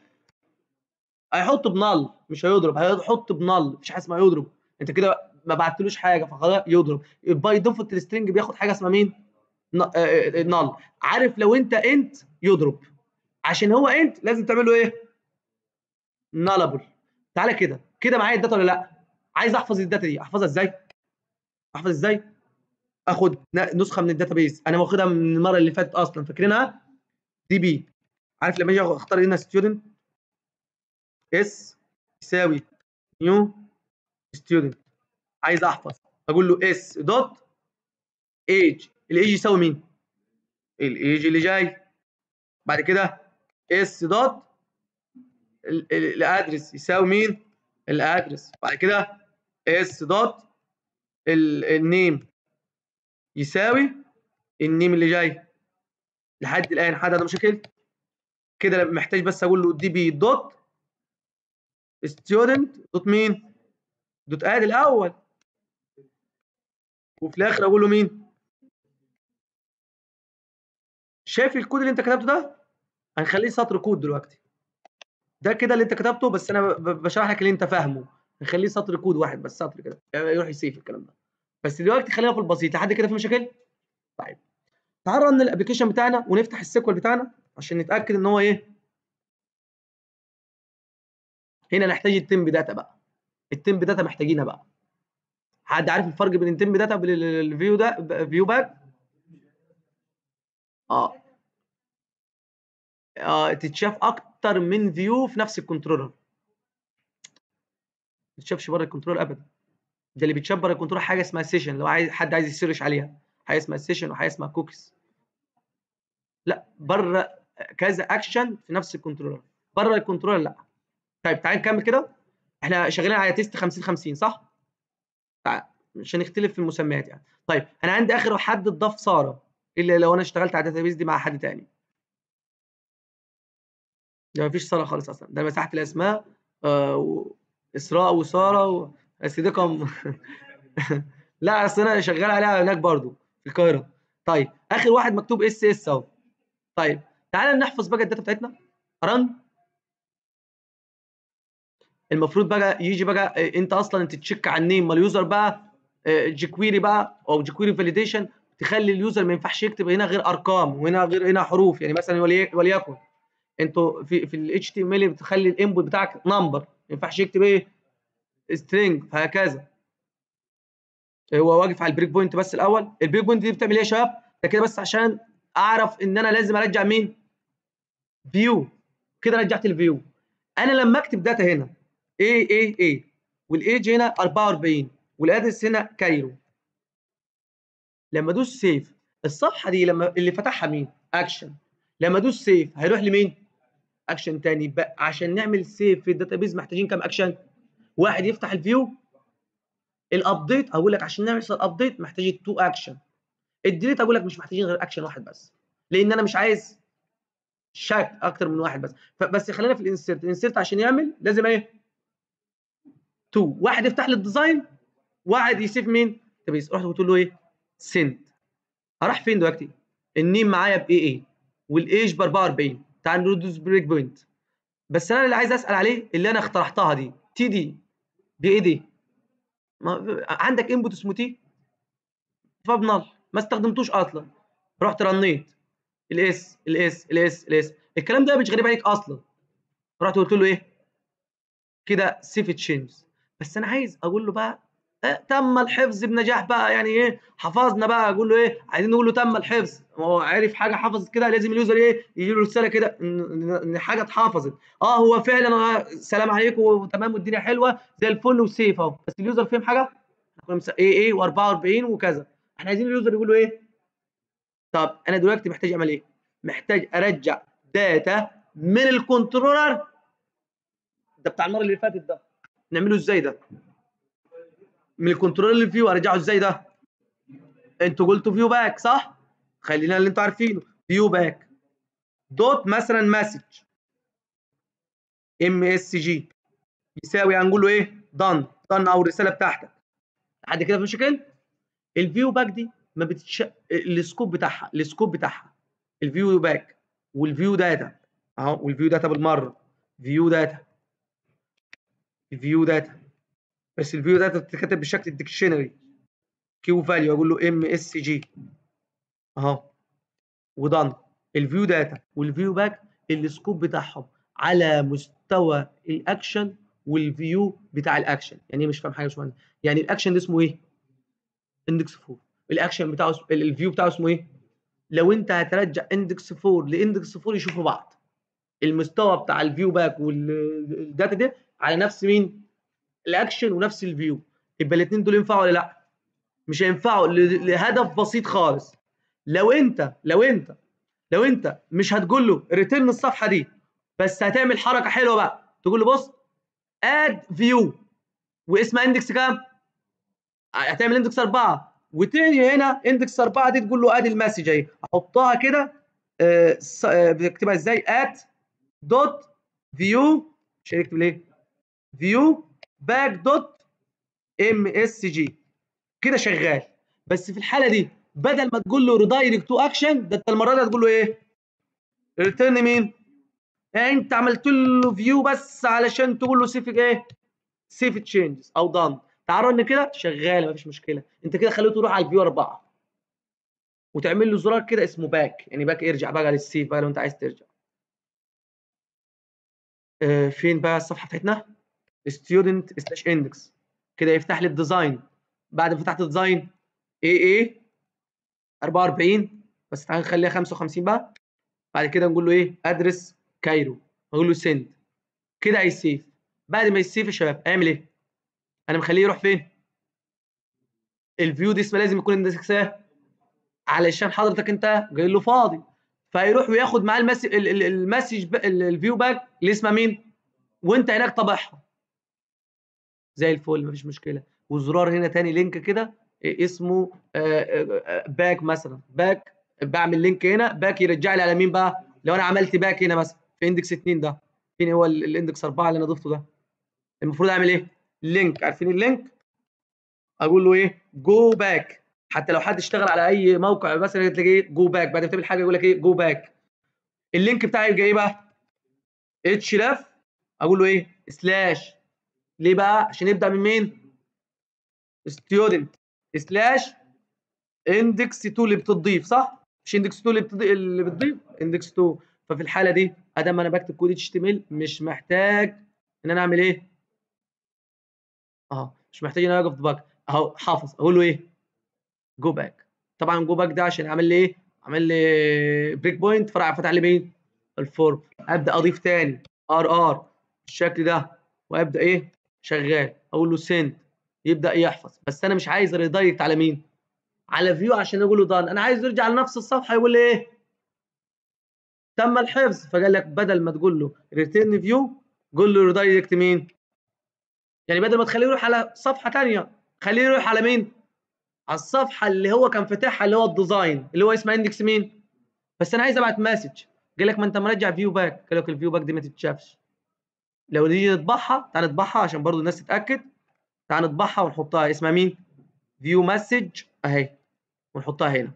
[SPEAKER 1] هيحط بنال مش هيضرب، هيحط بنال مفيش حاجه اسمها يضرب. انت كده ما بعتلوش حاجه فخلاص يضرب. باي ديفولت السترنج بياخد حاجه اسمها مين؟ نال. عارف لو انت انت يضرب، عشان هو انت لازم تعمل له ايه؟ نالبل. تعالى كده كده معايا الداتا ولا لا؟ عايز احفظ الداتا دي احفظها ازاي؟ احفظ ازاي؟ اخد نسخه من الداتا بيس انا واخدها من المره اللي فاتت اصلا فاكرينها؟ دي بي. عارف لما اجي اختار هنا ستودنت اس يساوي نيو ستودنت، عايز احفظ اقول له اس دوت ايج. الايج يساوي مين؟ الايج اللي جاي. بعد كده اس دوت الادرس يساوي مين؟ الادرس. بعد كده اس دوت النيم يساوي النيم اللي جاي. لحد الان حد عنده مشاكل؟ كده محتاج بس اقول له دي بي دوت ستودنت دوت مين؟ دوت اد الاول، وفي الاخر اقول له مين؟ شايف الكود اللي انت كتبته ده؟ هنخليه سطر كود دلوقتي. ده كده اللي انت كتبته، بس انا بشرح لك اللي انت فاهمه. نخليه سطر كود واحد بس، سطر كده يعني يروح يسيف الكلام ده. بس دلوقتي خلينا في البسيط. لحد كده في مشاكل؟ طيب تعال رن الابلكيشن بتاعنا ونفتح السيكوال بتاعنا عشان نتاكد ان هو ايه. هنا نحتاج التمب داتا بقى. التمب داتا محتاجينها بقى. حد عارف الفرق بين التمب داتا والفيو ده فيو باك؟ اه اه تتشاف اكتر من فيو في نفس الكنترولر. ما تتشافش بره الكنترول ابدا. ده اللي بيتشاف بره الكنترول حاجه اسمها سيشن، لو عايز حد عايز يسيرش عليها حاجه اسمها سيشن وحاجه اسمها كوكيز. لا بره كذا اكشن في نفس الكنترولر، بره الكنترولر لا. طيب تعال نكمل كده. احنا شغالين على تيست خمسين خمسين صح؟ تعال مش هنختلف في المسميات يعني. طيب انا عندي اخر حد اتضاف ساره، الا لو انا اشتغلت على الداتابيز دي مع حد تاني. ده مفيش ساره خالص اصلا، ده مساحه الاسماء آه اسراء وساره و... بس دي كم لا اصل انا شغال عليها هناك برضو في القاهره. طيب اخر واحد مكتوب اس اس اهو. طيب تعالى نحفظ بقى الداتا بتاعتنا. رن. المفروض بقى يجي بقى انت اصلا انت تشيك على النيم. ما اليوزر بقى جيكويري بقى او جيكويري فاليديشن تخلي اليوزر ما ينفعش يكتب هنا غير ارقام وهنا غير هنا حروف. يعني مثلا ولي وليكن انتوا في في الاتش تي ام ال بتخلي الانبوت بتاعك نمبر، ما ينفعش يكتب ايه؟ سترينج فهكذا. هو واقف على البريك بوينت بس الاول. البريك بوينت دي بتعمل ايه يا شباب؟ ده كده بس عشان اعرف ان انا لازم ارجع مين؟ فيو. كده رجعت الفيو. انا لما اكتب داتا هنا ايه ايه ايه والايج هنا أربعة وأربعين والادرس هنا كايرو، لما ادوس سيف الصفحه دي لما اللي فتحها مين؟ اكشن. لما ادوس سيف هيروح لمين؟ اكشن تاني بقى. عشان نعمل سيف في الداتابيز محتاجين كام اكشن؟ واحد يفتح الفيو، الابديت اقول لك عشان نعمل ابديت محتاج تو اكشن، الديليت اقول لك مش محتاجين غير اكشن واحد بس، لان انا مش عايز شات اكتر من واحد بس. فبس خلينا في الانسيرت، الانسيرت عشان يعمل لازم ايه؟ تو، واحد يفتح لي الديزاين، واحد يسيف مين؟ طب رحت قلت له ايه؟ سنت. هروح فين دلوقتي؟ النيم معايا باي اي والايج ب أربعة وأربعين. تعال ندوس بريك بوينت. بس انا اللي عايز اسال عليه اللي انا اقترحتها دي، تي دي بايه دي؟ ما عندك انبوت اسمه تي فبنل ما استخدمتوش اصلا، رحت رنيت الاس الاس الاس الاس، الكلام ده مش غريب عليك اصلا. رحت قلت له ايه؟ كده سيف تشينجز. بس انا عايز اقول له بقى آه تم الحفظ بنجاح بقى، يعني ايه حفظنا بقى، اقول له ايه؟ عايزين نقول له تم الحفظ، هو عارف حاجه حفظت كده لازم اليوزر ايه يجي له رساله كده ان ان حاجه اتحفظت. اه هو فعلا آه سلام عليكم وتمام والدنيا حلوه زي الفل وسيف اهو، بس اليوزر فهم حاجه؟ ايه ايه و44 وكذا، احنا عايزين اليوزر يقول له ايه؟ طب انا دلوقتي محتاج اعمل ايه؟ محتاج ارجع داتا من الكنترولر ده بتاع المره اللي فاتت ده، نعمله ازاي ده؟ من الكنترول اللي فيو ارجعه ازاي ده؟ انتوا قلتوا فيو باك صح؟ خلينا اللي انتوا عارفينه فيو باك دوت مثلا مسج ام اس جي يساوي هنقول له ايه؟ دن دن او الرساله بتاعتك لحد كده في مشاكل. الفيو باك دي ما بتتش السكوب بتاعها السكوب بتاعها الفيو باك والفيو داتا اهو، والفيو داتا بالمره فيو داتا الفيو داتا، بس الفيو داتا بتتكتب بشكل الديكشنري كيو فاليو اقول له ام اس جي اهو ودان. الفيو داتا والفيو باك السكوب بتاعهم على مستوى الاكشن والفيو بتاع الاكشن. يعني ايه؟ مش فاهم حاجه يا باشمهندس. يعني الاكشن ده اسمه ايه؟ اندكس أربعة. الاكشن بتاعه الفيو بتاعه اسمه ايه؟ لو انت هترجع اندكس أربعة لاندكس أربعة يشوفوا بعض، المستوى بتاع الفيو باك والداتا ده على نفس مين؟ الاكشن ونفس الفيو، يبقى الاثنين دول ينفعوا ولا لا؟ مش هينفعوا لهدف بسيط خالص. لو انت لو انت لو انت مش هتقول له ريتيرن الصفحه دي، بس هتعمل حركه حلوه بقى، تقول له بص اد فيو واسمها اندكس كام؟ هتعمل اندكس أربعة وتاني هنا اندكس أربعة دي تقول له ادي المسج اهي، احطها كده آه آه بتكتبها ازاي؟ ات دوت فيو، مش هنكتب ليه؟ فيو باك دوت ام اس جي كده شغال. بس في الحاله دي بدل ما تقول له ريدايركت تو اكشن، ده انت المره دي هتقول له ايه؟ ريتيرن مين؟ يعني انت عملت له فيو بس علشان تقول له سيف ايه؟ سيف تشينجز او دان. تعالوا ان كده شغاله مفيش مشكله، انت كده خليته يروح على الفيو أربعة وتعمل له زرار كده اسمه باك، يعني باك ارجع بقى للسيف بقى لو انت عايز ترجع. آه فين بقى الصفحه بتاعتنا؟ ستودنت سلاش اندكس كده يفتح لي الديزاين. بعد ما فتحت الديزاين ايه ايه أربعة وأربعين، بس تعالى نخليها خمسة وخمسين بقى. بعد كده نقول له ايه؟ ادرس كايرو، اقول له سند كده هيسيف. بعد ما يسيف يا شباب اعمل ايه؟ انا مخليه يروح فين؟ الفيو دي اسمه لازم يكون اندكس علشان حضرتك انت جاي له فاضي، فيروح وياخد معاه المسج المسج الفيو باك اللي اسمها مين؟ وانت هناك طابعها زي الفل مفيش مشكله. وزرار هنا تاني لينك كده اسمه باك مثلا، باك بعمل لينك هنا باك يرجع لي على مين بقى؟ لو انا عملت باك هنا مثلا في اندكس اتنين ده، فين هو الاندكس أربعة اللي انا ضفته ده؟ المفروض اعمل ايه؟ لينك، عارفين اللينك؟ اقول له ايه؟ جو باك. حتى لو حد اشتغل على اي موقع مثلا تلاقيه جو باك، بعد ما تعمل حاجه يقول لك ايه؟ جو باك. اللينك بتاعي يبقى ايه بقى؟ اتش رف اقول له ايه؟ سلاش. ليه بقى؟ عشان يبدا من مين؟ ستودنت سلاش اندكس اتنين اللي بتضيف صح؟ مش اندكس اتنين اللي بتضيف اللي بتضيف اندكس اتنين. ففي الحاله دي ادام انا بكتب كود اتش تي ام ال مش محتاج ان انا اعمل ايه؟ اهو مش محتاج ان انا اقف باك اهو حافظ اقول له ايه؟ جو باك. طبعا جو باك ده عشان عمل لي ايه؟ عمل لي بريك بوينت فرع فتح لي مين؟ الفورم. ابدا اضيف تاني ار ار بالشكل ده وابدا ايه؟ شغال اقول له سند يبدا يحفظ. بس انا مش عايز ريدايركت على مين؟ على فيو عشان اقول له دان. انا عايز يرجع لنفس الصفحه يقول لي ايه؟ تم الحفظ. فقال لك بدل ما تقول له ريتيرن فيو قول له ريدايركت مين؟ يعني بدل ما تخليه يروح على صفحه ثانيه خليه يروح على مين؟ على الصفحه اللي هو كان فاتحها اللي هو الديزاين اللي هو اسمها اندكس مين؟ بس انا عايز ابعت مسج، قال لك ما انت مرجع فيو باك، قال لك الفيو باك دي ما تتشافش. لو نيجي نطبعها، تعال نطبعها عشان برضو الناس تتاكد. تعال نطبعها ونحطها اسمها مين؟ فيو مسج اهي، ونحطها هنا.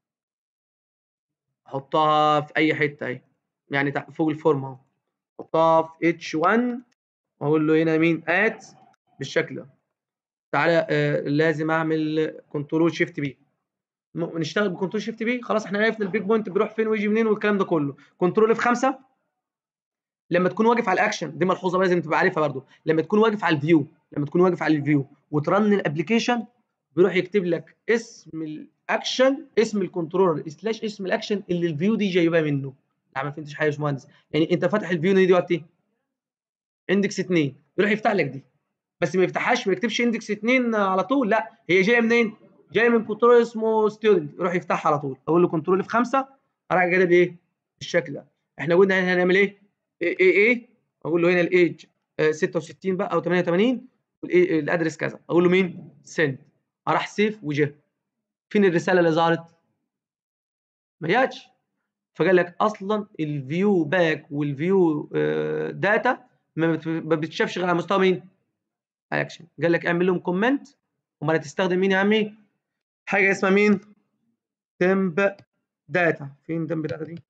[SPEAKER 1] احطها في اي حته اهي، يعني فوق الفورم اهو. احطها في اتش واحد واقول له هنا مين؟ ات بالشكل ده. تعالى آه لازم اعمل كنترول شيفت بي. نشتغل بكنترول شيفت بي. خلاص احنا عرفنا البيج بوينت بيروح فين ويجي منين والكلام ده كله. كنترول اف خمسة لما تكون واقف على الاكشن، دي ملحوظه لازم تبقى عارفها برضو. لما تكون واقف على الفيو، لما تكون واقف على الفيو وترن الابلكيشن، بيروح يكتب لك اسم الاكشن، اسم الكنترولر سلاش اسم الاكشن اللي الفيو دي جايباه منه. لا ما فهمتش حاجه يا باشمهندس. يعني انت فاتح الفيو دي دلوقتي اندكس اتنين، يروح يفتح لك دي، بس ما يفتحهاش، ما يكتبش اندكس اتنين على طول، لا هي جايه منين؟ جايه من كنترول اسمه ستودنت، يروح يفتحها على طول. اقول له كنترول في خمسة، راح جايب ايه؟ بالشكل ده. احنا قلنا هنا هنعمل ايه؟ ايه ايه, إيه؟ اقول له هنا الايج ستة وستين بقى او ثمانية وثمانين، الادرس كذا، اقول له مين؟ سند. راح سيف وجه. فين الرساله اللي ظهرت؟ ما جاتش. فقال لك اصلا الفيو باك والفيو آه داتا ما بتشافش غير على مستوى مين؟ اكشن. قال لك اعمل لهم كومنت. امال هتستخدم مين يا عمي؟ حاجه اسمها مين؟ تمب داتا. فين تمب داتا دي؟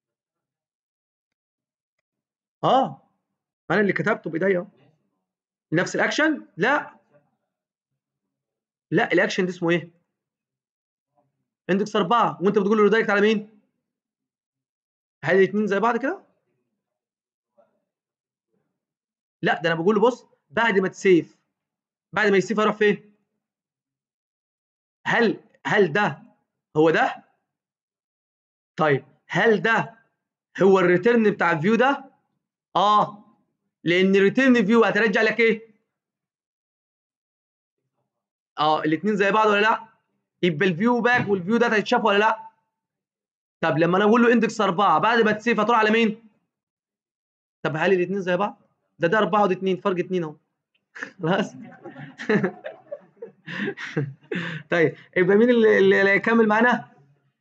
[SPEAKER 1] اه انا اللي كتبته بايديا. نفس الاكشن؟ لا لا، الاكشن ده اسمه ايه؟ اندكس أربعة، وانت بتقول له ريدايركت على مين؟ هل الاثنين زي بعض كده؟ لا، ده انا بقول له بص، بعد ما تسيف، بعد ما يسيف هيروح فين؟ هل هل ده هو ده؟ طيب هل ده هو الريتيرن بتاع الفيو ده؟ اه، لان ريتيرن فيو هترجع لك ايه؟ اه الاثنين زي بعض ولا لا؟ يبقى الفيو باك والفيو داتا هيتشافوا ولا لا؟ طب لما انا اقول له اندكس أربعة بعد ما تسيف هتروح على مين؟ طب هل الاثنين زي بعض؟ ده ده أربعة وده اتنين، فرق اتنين اهو. خلاص. طيب يبقى مين اللي, اللي هيكمل معانا؟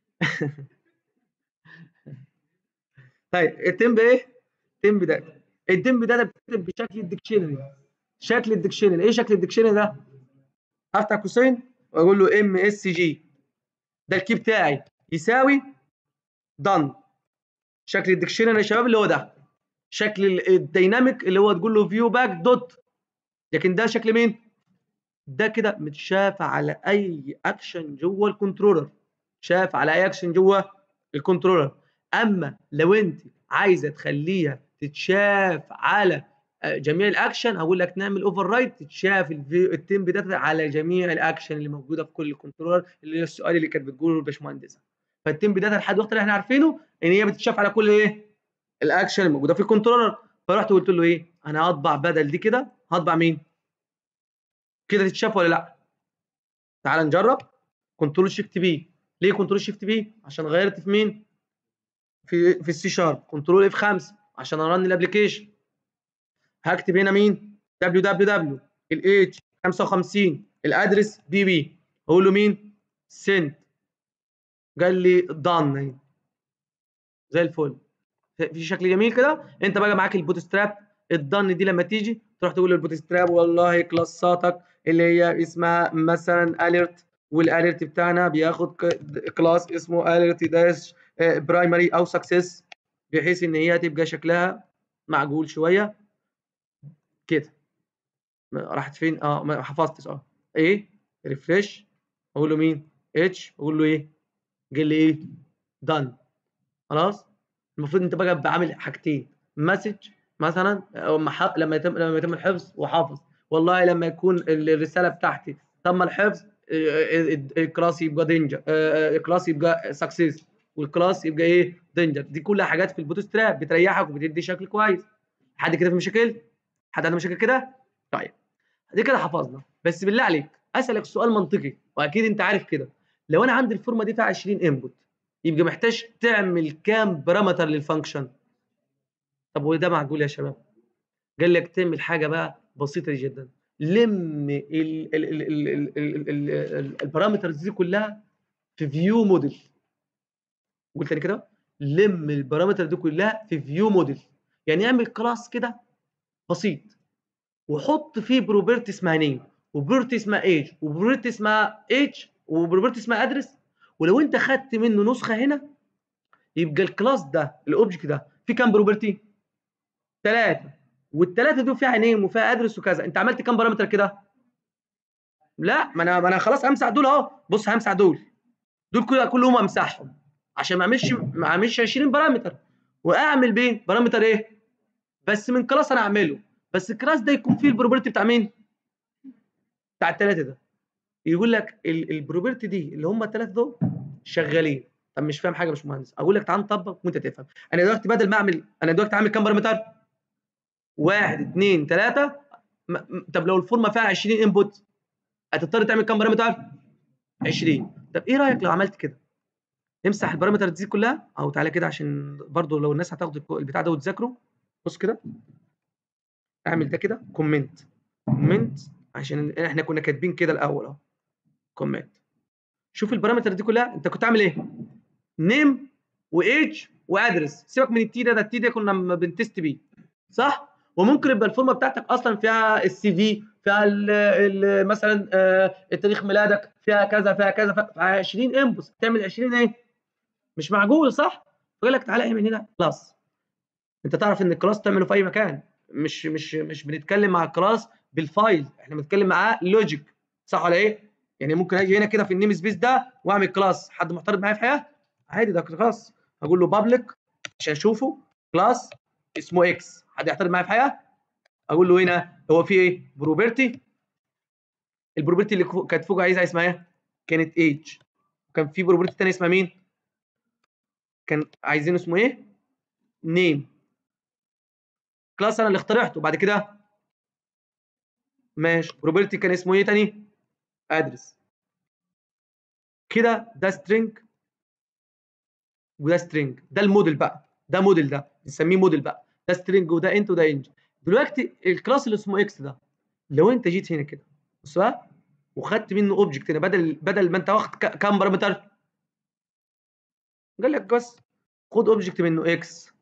[SPEAKER 1] طيب التمب ايه؟ تمب داتا. التمب داتا بتكتب بشكل الديكشنري. شكل الديكشنري ايه؟ شكل الديكشنري ده افتح قوسين واقول له ام اس جي، ده الكي بتاعي يساوي دان. شكل الديكشنري يا شباب اللي هو ده. شكل الديناميك اللي هو تقول له فيو باك دوت، لكن ده شكل مين؟ ده كده متشاف على اي اكشن جوه الكنترولر، شاف على اي اكشن جوه الكنترولر. اما لو انت عايزه تخليها تتشاف على جميع الاكشن، هقول لك نعمل اوفر رايت تتشاف التيم داتا على جميع الاكشن اللي موجوده في كل كنترولر، اللي هي السؤال اللي كانت بتقوله الباشمهندسه. فالتيم داتا لحد الوقت اللي احنا عارفينه ان هي بتتشاف على كل ايه؟ الاكشن الموجوده في الكنترولر. فرحت قلت له ايه؟ انا هطبع بدل دي كده، هطبع مين؟ كده تتشاف ولا لا؟ تعال نجرب. كنترول شيفت بي. ليه كنترول شيفت بي؟ عشان غيرت في مين؟ في في السي شارب. كنترول اف خمسة عشان ارن الابلكيشن. هكتب هنا مين؟ دبليو دبليو دبليو الاتش خمسة وخمسين الادرس بي بي. اقول له مين؟ سند. قال لي دان زي الفل. في شكل جميل كده. انت بقى معاك البوت ستراب. الدن دي لما تيجي تروح تقول للبوت ستراب والله كلاساتك اللي هي اسمها مثلا اليرت، والاليرت بتاعنا بياخد كلاس اسمه اليرت داش برايمري او سكسس، بحيث ان هي تبقى شكلها معقول شويه كده. راحت فين؟ اه ما حفظتش. اه ايه ريفريش، اقول له مين؟ اتش، اقول له ايه؟ قال لي ايه؟ دن. خلاص. المفروض انت بقى بعمل حاجتين، مسج مثلا لما يتم لما يتم الحفظ وحافظ، والله لما يكون الرساله بتاعتي تم الحفظ الكلاس يبقى دينجر، الكلاس يبقى سكسس، والكلاس يبقى ايه؟ دينجر. دي كلها حاجات في البوت ستراب بتريحك وبتدي شكل كويس. حد كده في مشاكل؟ حد عنده مشاكل كده؟ طيب دي كده حفظنا. بس بالله عليك اسالك سؤال منطقي واكيد انت عارف كده، لو انا عندي الفورمه دي فيها عشرين انبوت يبقى محتاج تعمل كام بارامتر للفانكشن؟ طب وده معقول يا شباب؟ قال لك تعمل حاجه بقى بسيطه جدا. لم البارامترز دي كلها في فيو موديل. قلت تاني كده، لم البارامتر دي كلها في فيو موديل. يعني اعمل كلاس كده بسيط وحط فيه بروبرتي اسمها نيم، وبروبرتي اسمها ايج، وبروبرتي اسمها ايج، وبروبرتي اسمها ادرس. ولو انت خدت منه نسخه هنا يبقى الكلاس ده الاوبجكت ده فيه كام بروبرتي؟ ثلاثه، والثلاثه دول فيها نيم وفيها ادرس وكذا. انت عملت كام بارامتر كده؟ لا، ما انا ما انا خلاص همسح دول اهو. بص همسح دول، دول كل كلهم امسحهم عشان ما اعملش ما اعملش عشرين بارامتر، واعمل بيه بارامتر ايه؟ بس من كلاس انا اعمله، بس الكلاس ده يكون فيه البروبرتي بتاع مين؟ بتاع الثلاثه ده. يقول لك البروبرتي دي اللي هم الثلاثه دول شغالين. طب مش فاهم حاجه يا باشمهندس، اقول لك تعال نطبق وانت تفهم. انا دلوقتي بدل ما اعمل، انا دلوقتي عامل كام بارامتر؟ واحد اثنين ثلاثه. طب لو الفورمه فيها عشرين انبوت هتضطر تعمل كام بارامتر؟ عشرين. طب ايه رايك لو عملت كده؟ امسح البارامتر دي كلها، او تعالى كده عشان برضو لو الناس هتاخد البتاع ده وتذاكره. بص كده، اعمل ده كده كومنت كومنت عشان احنا كنا كاتبين كده الاول اهو. كومنت، شوف البارامتر دي كلها انت كنت عامل ايه؟ نيم وايج وادرس. سيبك من التي ده، ده التي ده كنا بنتست بيه صح؟ وممكن يبقى الفورمه بتاعتك اصلا فيها السي في، فيها ال ال مثلا آه تاريخ ميلادك، فيها كذا فيها كذا، فيها عشرين انبوس. تعمل عشرين ايه؟ مش معقول صح؟ فقال لك تعالى اعمل هنا كلاس. انت تعرف ان الكلاس تعمله في اي مكان، مش مش مش بنتكلم مع الكلاس بالفايل، احنا بنتكلم معاه لوجيك صح ولا ايه؟ يعني ممكن اجي هنا كده في النيم سبيس ده واعمل كلاس. حد معترض معايا في حاجه؟ عادي، ده كلاس. هقول له بابليك عشان اشوفه كلاس اسمه اكس. حد يعترض معايا في حاجه؟ اقول له هنا هو في ايه؟ بروبرتي. البروبرتي اللي كانت فوق عايزها اسمها ايه؟ كانت ايج. وكان في بروبرتي ثانيه اسمها مين؟ كان عايزينه اسمه ايه؟ نيم. كلاس انا اللي اخترعته. بعد كده ماشي، بروبرتي كان اسمه ايه تاني؟ ادرس. كده ده سترينج وده سترينج. ده الموديل بقى، ده موديل، ده بنسميه موديل بقى. ده سترينج وده انت وده انج. دلوقتي الكلاس اللي اسمه اكس ده، لو انت جيت هنا كده بص بقى وخدت منه اوبجكت هنا، بدل بدل ما انت واخد كام بارامتر؟ قال لك بس خد اوبجكت منه اكس.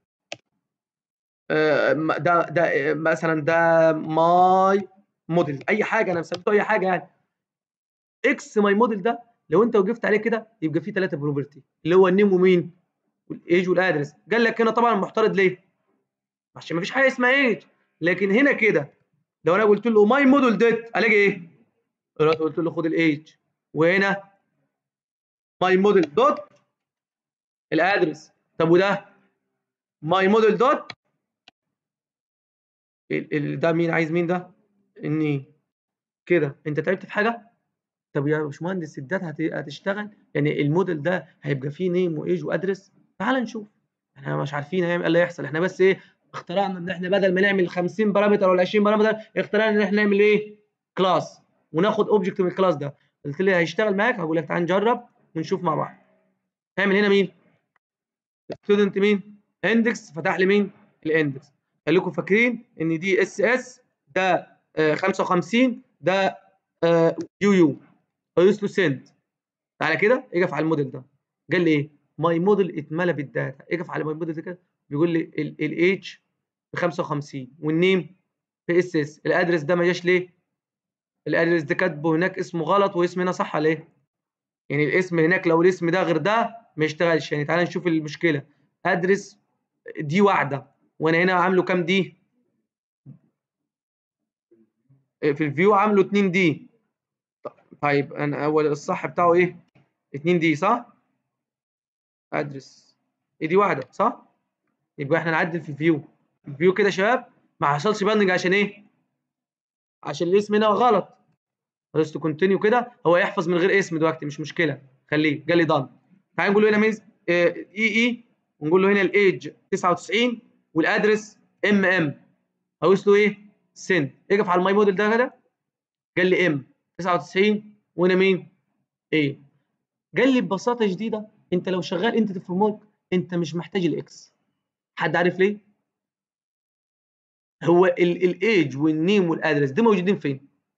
[SPEAKER 1] ده ده مثلا ده ماي موديل، اي حاجه انا مسميته اي حاجه يعني. اكس ماي موديل ده لو انت وقفت عليه كده يبقى فيه ثلاثه بروبرتي اللي هو النيم ومين؟ والايج والادرس. قال لك هنا طبعا محترض ليه؟ عشان ما فيش حاجه اسمها ايج. لكن هنا كده لو انا قلت له ماي موديل ديت الاقي ايه؟ دلوقتي قلت له خد الايج، وهنا ماي موديل دوت الادرس. طب وده ماي موديل دوت ده مين؟ عايز مين ده؟ اني كده انت تعبت في حاجه؟ طب يا باشمهندس الداتا هتشتغل يعني الموديل ده هيبقى فيه نيم وايج وادرس؟ تعال نشوف. احنا مش عارفين هيعمل ايه اللي هيحصل. احنا بس ايه اخترعنا ان احنا بدل ما نعمل خمسين بارامتر ولا عشرين بارامتر اخترعنا ان احنا نعمل ايه؟ كلاس وناخد اوبجكت من الكلاس ده. قلت لي هيشتغل معاك؟ هقول لك تعال نجرب ونشوف مع بعض. هعمل هنا مين؟ ستودنت مين؟ اندكس. فتح لي مين؟ الاندكس. خليكم فاكرين ان دي اس اس، ده آه خمسة وخمسين، ده آه يو يو. قلت له سند. تعالى كده اقف على الموديل ده. قال لي ايه؟ ماي موديل اتملى بالداتا. اقف على ماي موديل ده كده بيقول لي الايدج ب خمسة وخمسين والنيم في اس اس. الادرس ده ما جاش ليه؟ الادرس ده كاتبه هناك اسمه غلط واسم هنا صح ليه؟ يعني الاسم هناك لو الاسم ده غير ده ما يشتغلش. يعني تعالى نشوف المشكله. ادرس دي واحده وانا هنا عامله كام دي؟ في الفيو عامله اتنين دي. طيب انا اول الصح بتاعه ايه؟ اتنين دي صح؟ ادرس ايه دي واحده صح؟ يبقى احنا نعدل في الفيو. الفيو كده يا شباب ما حصلش باندنج عشان ايه؟ عشان الاسم هنا غلط. دوست كونتينيو كده هو يحفظ من غير اسم دلوقتي مش مشكله، خليه. جالي دان. تعال نقول له هنا ميز اي اي ونقول له هنا الايدج تسعة وتسعين والادرس ام ام. هقول له ايه؟ سند. اقف على الماي موديل ده كده. قال لي ام تسعة وتسعين وهنا مين؟ ايه. قال لي ببساطه شديده انت لو شغال انت فريم ورك انت مش محتاج الاكس. حد عارف ليه؟ هو الايدج والنيم والادرس دي موجودين فين؟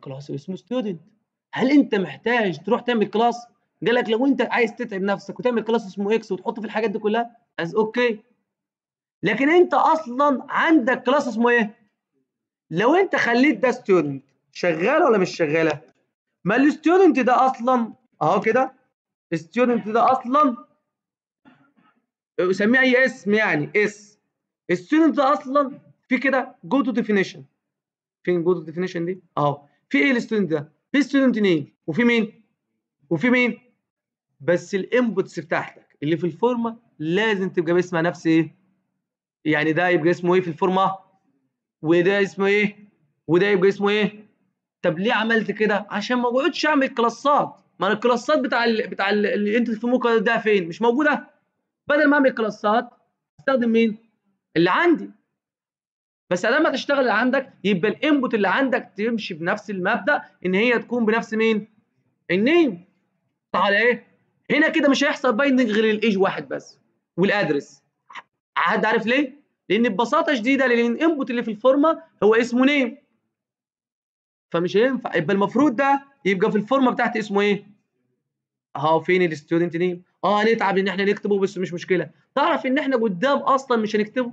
[SPEAKER 1] كلاس اسمه ستودنت. هل انت محتاج تروح تعمل كلاس؟ قال لك لو انت عايز تتعب نفسك وتعمل كلاس اسمه اكس وتحط في الحاجات دي كلها از اوكي. لكن انت اصلا عندك كلاس اسمه ايه؟ لو انت خليت ده ستودنت شغاله ولا مش شغاله؟ ما الستودنت ده اصلا اهو كده، الستودنت ده اصلا اسميه اي اسم يعني اس. الستودنت ده اصلا في كده جو تو ديفينيشن. فين جو تو ديفينيشن دي؟ اهو في ايه الستودنت ده؟ في ستودنت نيم وفي مين؟ وفي مين؟ بس الانبوتس بتاعتك اللي في الفورمه لازم تبقى باسمها نفس ايه؟ يعني ده يبقى اسمه ايه في الفورمه؟ وده اسمه ايه؟ وده يبقى اسمه ايه؟ طب ليه عملت كده؟ عشان ما بقعدش اعمل كلاسات. ما انا الكلاسات بتاع ال بتاع ال اللي انتوا تفهموه ده فين؟ مش موجوده. بدل ما اعمل كلاسات استخدم مين؟ اللي عندي. بس لما تشتغل اللي عندك يبقى الانبوت اللي عندك تمشي بنفس المبدا ان هي تكون بنفس مين؟ النيم. على ايه؟ هنا كده مش هيحصل بايندنج غير الايج واحد بس والادرس. حد عارف ليه؟ لان ببساطه شديده لان الانبوت اللي في الفورمه هو اسمه نيم، فمش هينفع. يبقى المفروض ده يبقى في الفورمه بتاعتي اسمه ايه؟ اهو فين الستودنت نيم؟ اه هنتعب ان احنا نكتبه بس مش مشكله. تعرف ان احنا قدام اصلا مش هنكتبه؟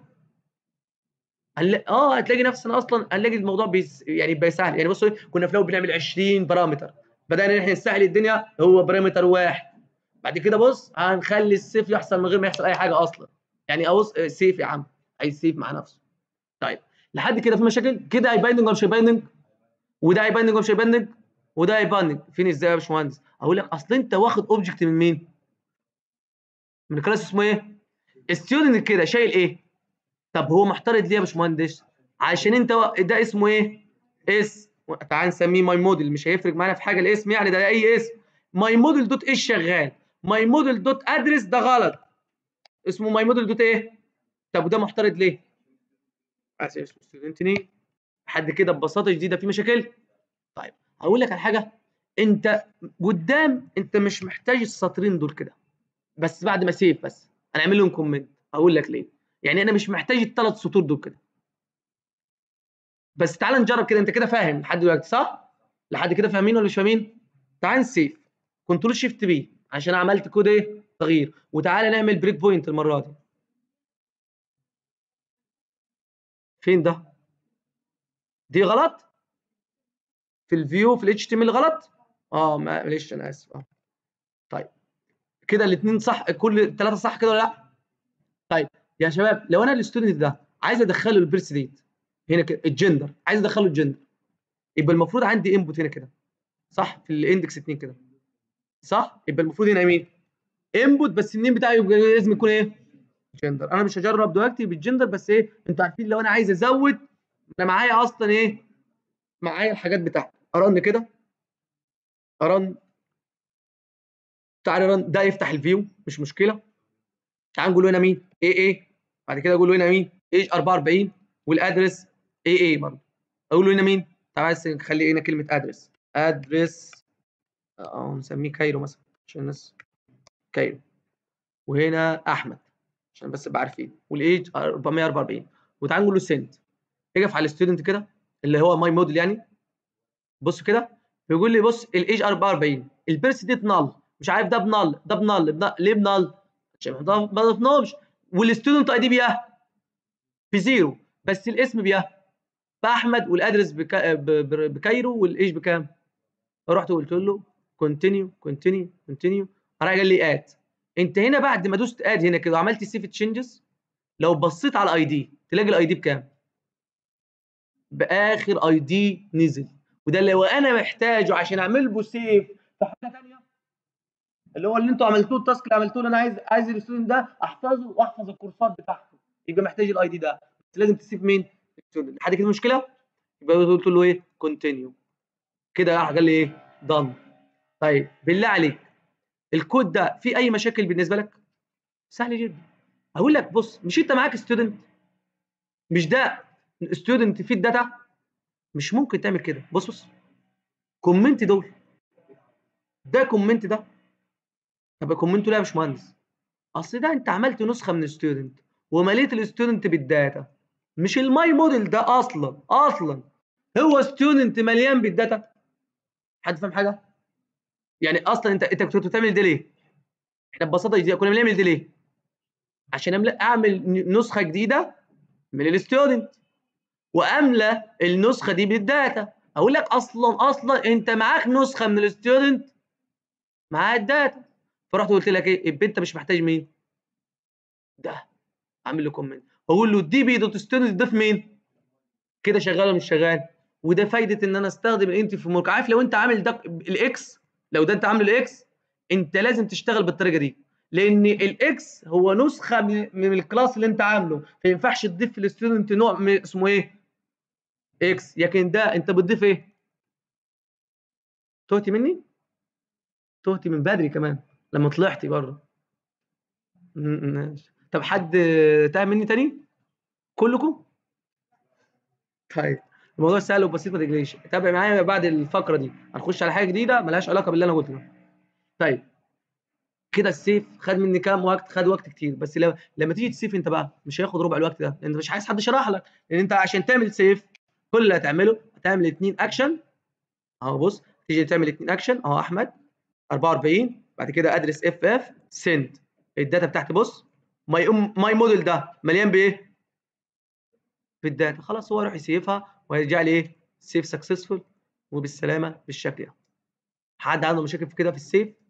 [SPEAKER 1] هنلاقي اه هتلاقي نفسنا اصلا هنلاقي الموضوع بيس يعني يبقى سهل. يعني بصوا كنا في الاول بنعمل عشرين بارامتر، بدانا ان احنا نسهل الدنيا هو بارامتر واحد. بعد كده بص هنخلي السيف يحصل من غير ما يحصل اي حاجه اصلا. يعني ابص سيف يا عم، عايز سيف مع نفسه. طيب لحد كده في مشاكل كده هيبايندنج ولا مش هيبايندنج؟ وده هيبايندنج ولا مش هيبايندنج؟ وده هيبايندنج. فين ازاي يا باشمهندس؟ اقول لك اصل انت واخد اوبجكت من مين؟ من الكلاس اسمه ايه؟ ستودنت كده شايل ايه؟ طب هو محترض ليه يا باشمهندس؟ عشان انت ده اسمه ايه؟ اس. تعال نسميه ماي موديل، مش هيفرق معانا في حاجه الاسم، يعني ده اي اسم. ماي موديل دوت ايش شغال؟ ماي موديل دوت ادرس ده غلط، اسمه ماي موديل دوت ايه؟ طب وده محترض ليه؟ اسف اسمه ستودنت نيم. لحد كده ببساطه شديده في مشاكل؟ طيب هقول لك على حاجه، انت قدام انت مش محتاج السطرين دول كده، بس بعد ما سيف بس هنعمل لهم كومنت. هقول لك ليه. يعني انا مش محتاج الثلاث سطور دول كده. بس تعال نجرب كده. انت كده فاهم لحد دلوقتي صح؟ لحد كده فاهمين ولا مش فاهمين؟ تعال نسيف كنترول شيفت بي عشان عملت كود ايه؟ تغيير. وتعالى نعمل بريك بوينت المره دي. فين ده؟ دي غلط؟ في الفيو في الاتش تي ام ال غلط؟ اه معلش انا اسف. اه طيب كده الاثنين صح، كل الثلاثه صح كده ولا لا؟ طيب يا شباب لو انا الستودنت ده عايز ادخله البيرث ديت هنا كده، الجندر عايز ادخله الجندر، يبقى المفروض عندي انبوت هنا كده صح؟ في الاندكس اتنين كده صح؟ يبقى المفروض هنا مين؟ انبوت بس النيم بتاعي يبقى لازم يكون ايه؟ جندر. انا مش هجرب دلوقتي بالجندر بس ايه انتوا عارفين لو انا عايز ازود انا معايا اصلا ايه؟ معايا الحاجات بتاعتي. ارن كده، ارن، تعالى رن ده يفتح الفيو مش مشكله. تعال نقول له هنا مين؟ اي اي. بعد كده اقول له هنا مين؟ ايج اربعة واربعين والادرس اي اي برضه. اقول له هنا مين؟ تعال بس نخلي هنا كلمه ادرس. ادرس اه نسميه كايرو مثلا عشان الناس كايرو. وهنا احمد عشان بس ابقى عارفين. والايج اربعمية واربعة واربعين. وتعال نقول له سنت. اقف على الستودنت كده اللي هو ماي موديل يعني. بص كده بيقول لي بص الايج اربعة واربعين البيرث ديت نال، مش عارف ده بنال ده بنال بنال. ليه بنال؟ عشان ما ضفناهمش. والستودنت اي دي بياه بزيرو بس الاسم بياه باحمد والادرس بكا... ب... ب... بكايرو والايج بكام؟ رحت قلت له كونتينيو كونتينيو كونتينيو. راح قال لي اد. انت هنا بعد ما دوست اد هنا كده وعملت سيف تشينجز لو بصيت على الاي دي تلاقي الاي دي بكام؟ باخر اي دي نزل. وده اللي هو انا محتاجه عشان اعمل له سيف في حاجه ثانيه، اللي هو اللي انتوا عملتوه التاسك اللي عملتوه انا عايز عايز الستودنت ده احفظه واحفظ الكورسات بتاعته، يبقى محتاج الاي دي ده. بس لازم تسيب مين؟ الستودنت. لحد كده مشكله؟ يبقى قلت له ايه؟ كونتينيو. كده راح قال لي ايه؟ دان. طيب بالله عليك الكود ده فيه اي مشاكل بالنسبه لك؟ سهل جدا. هقول لك بص مش انت معاك ستودنت؟ مش ده ستودنت في الداتا؟ مش ممكن تعمل كده. بص بص كومنت دول، ده كومنت ده. طب كومنته ليه يا باشمهندس؟ اصل ده انت عملت نسخه من الستودنت ومليت الستودنت بالداتا. مش الماي موديل ده اصلا اصلا هو ستودنت مليان بالداتا. حد فاهم حاجه؟ يعني اصلا انت انت كنت بتعمل دي ليه؟ احنا ببساطه دي كنا بنعمل دي ليه؟ عشان اعمل نسخه جديده من الستودنت واملى النسخه دي بالداتا. اقول لك اصلا اصلا انت معاك نسخه من الستودنت معاها الداتا، فرحت قلت لك ايه؟ يبقى انت مش محتاج مين؟ ده. اعمل له كومنت واقول له الدي بي دوت ستودنت ده في مين؟ كده شغال ولا مش شغال؟ وده فايده ان انا استخدم الانت في مورك. عارف لو انت عامل ده الاكس، لو ده انت عامل الاكس، انت لازم تشتغل بالطريقه دي، لان الاكس هو نسخه من, من الكلاس اللي انت عامله، فما ينفعش تضيف في الستودنت نوع اسمه ايه؟ اكس. لكن ده انت بتضيف ايه؟ تهت مني؟ تهت من بدري كمان لما طلعتي بره. ماشي. طب حد تاه مني تاني؟ كلكم؟ طيب الموضوع سهل وبسيط ما تقلقش. تابع معايا بعد الفقره دي هنخش على حاجه جديده ملهاش علاقه باللي انا قلته. طيب كده السيف خد مني كام وقت؟ خد وقت كتير، بس لما لما تيجي تسيف انت بقى مش هياخد ربع الوقت ده، انت مش عايز حد يشرح لك، لان انت عشان تعمل سيف كل اللي هتعمله هتعمل اتنين اكشن اهو. بص تيجي تعمل اتنين اكشن اهو. احمد اربعة واربعين، بعد كده ادرس اف اف سند الداتا بتاعتي. بص ماي ماي موديل ده مليان بايه؟ بالداتا. خلاص هو يروح يسيفها وهيرجع لي ايه؟ سيف سكسسفول وبالسلامه بالشكل ده. حد عنده مشاكل في كده في السيف؟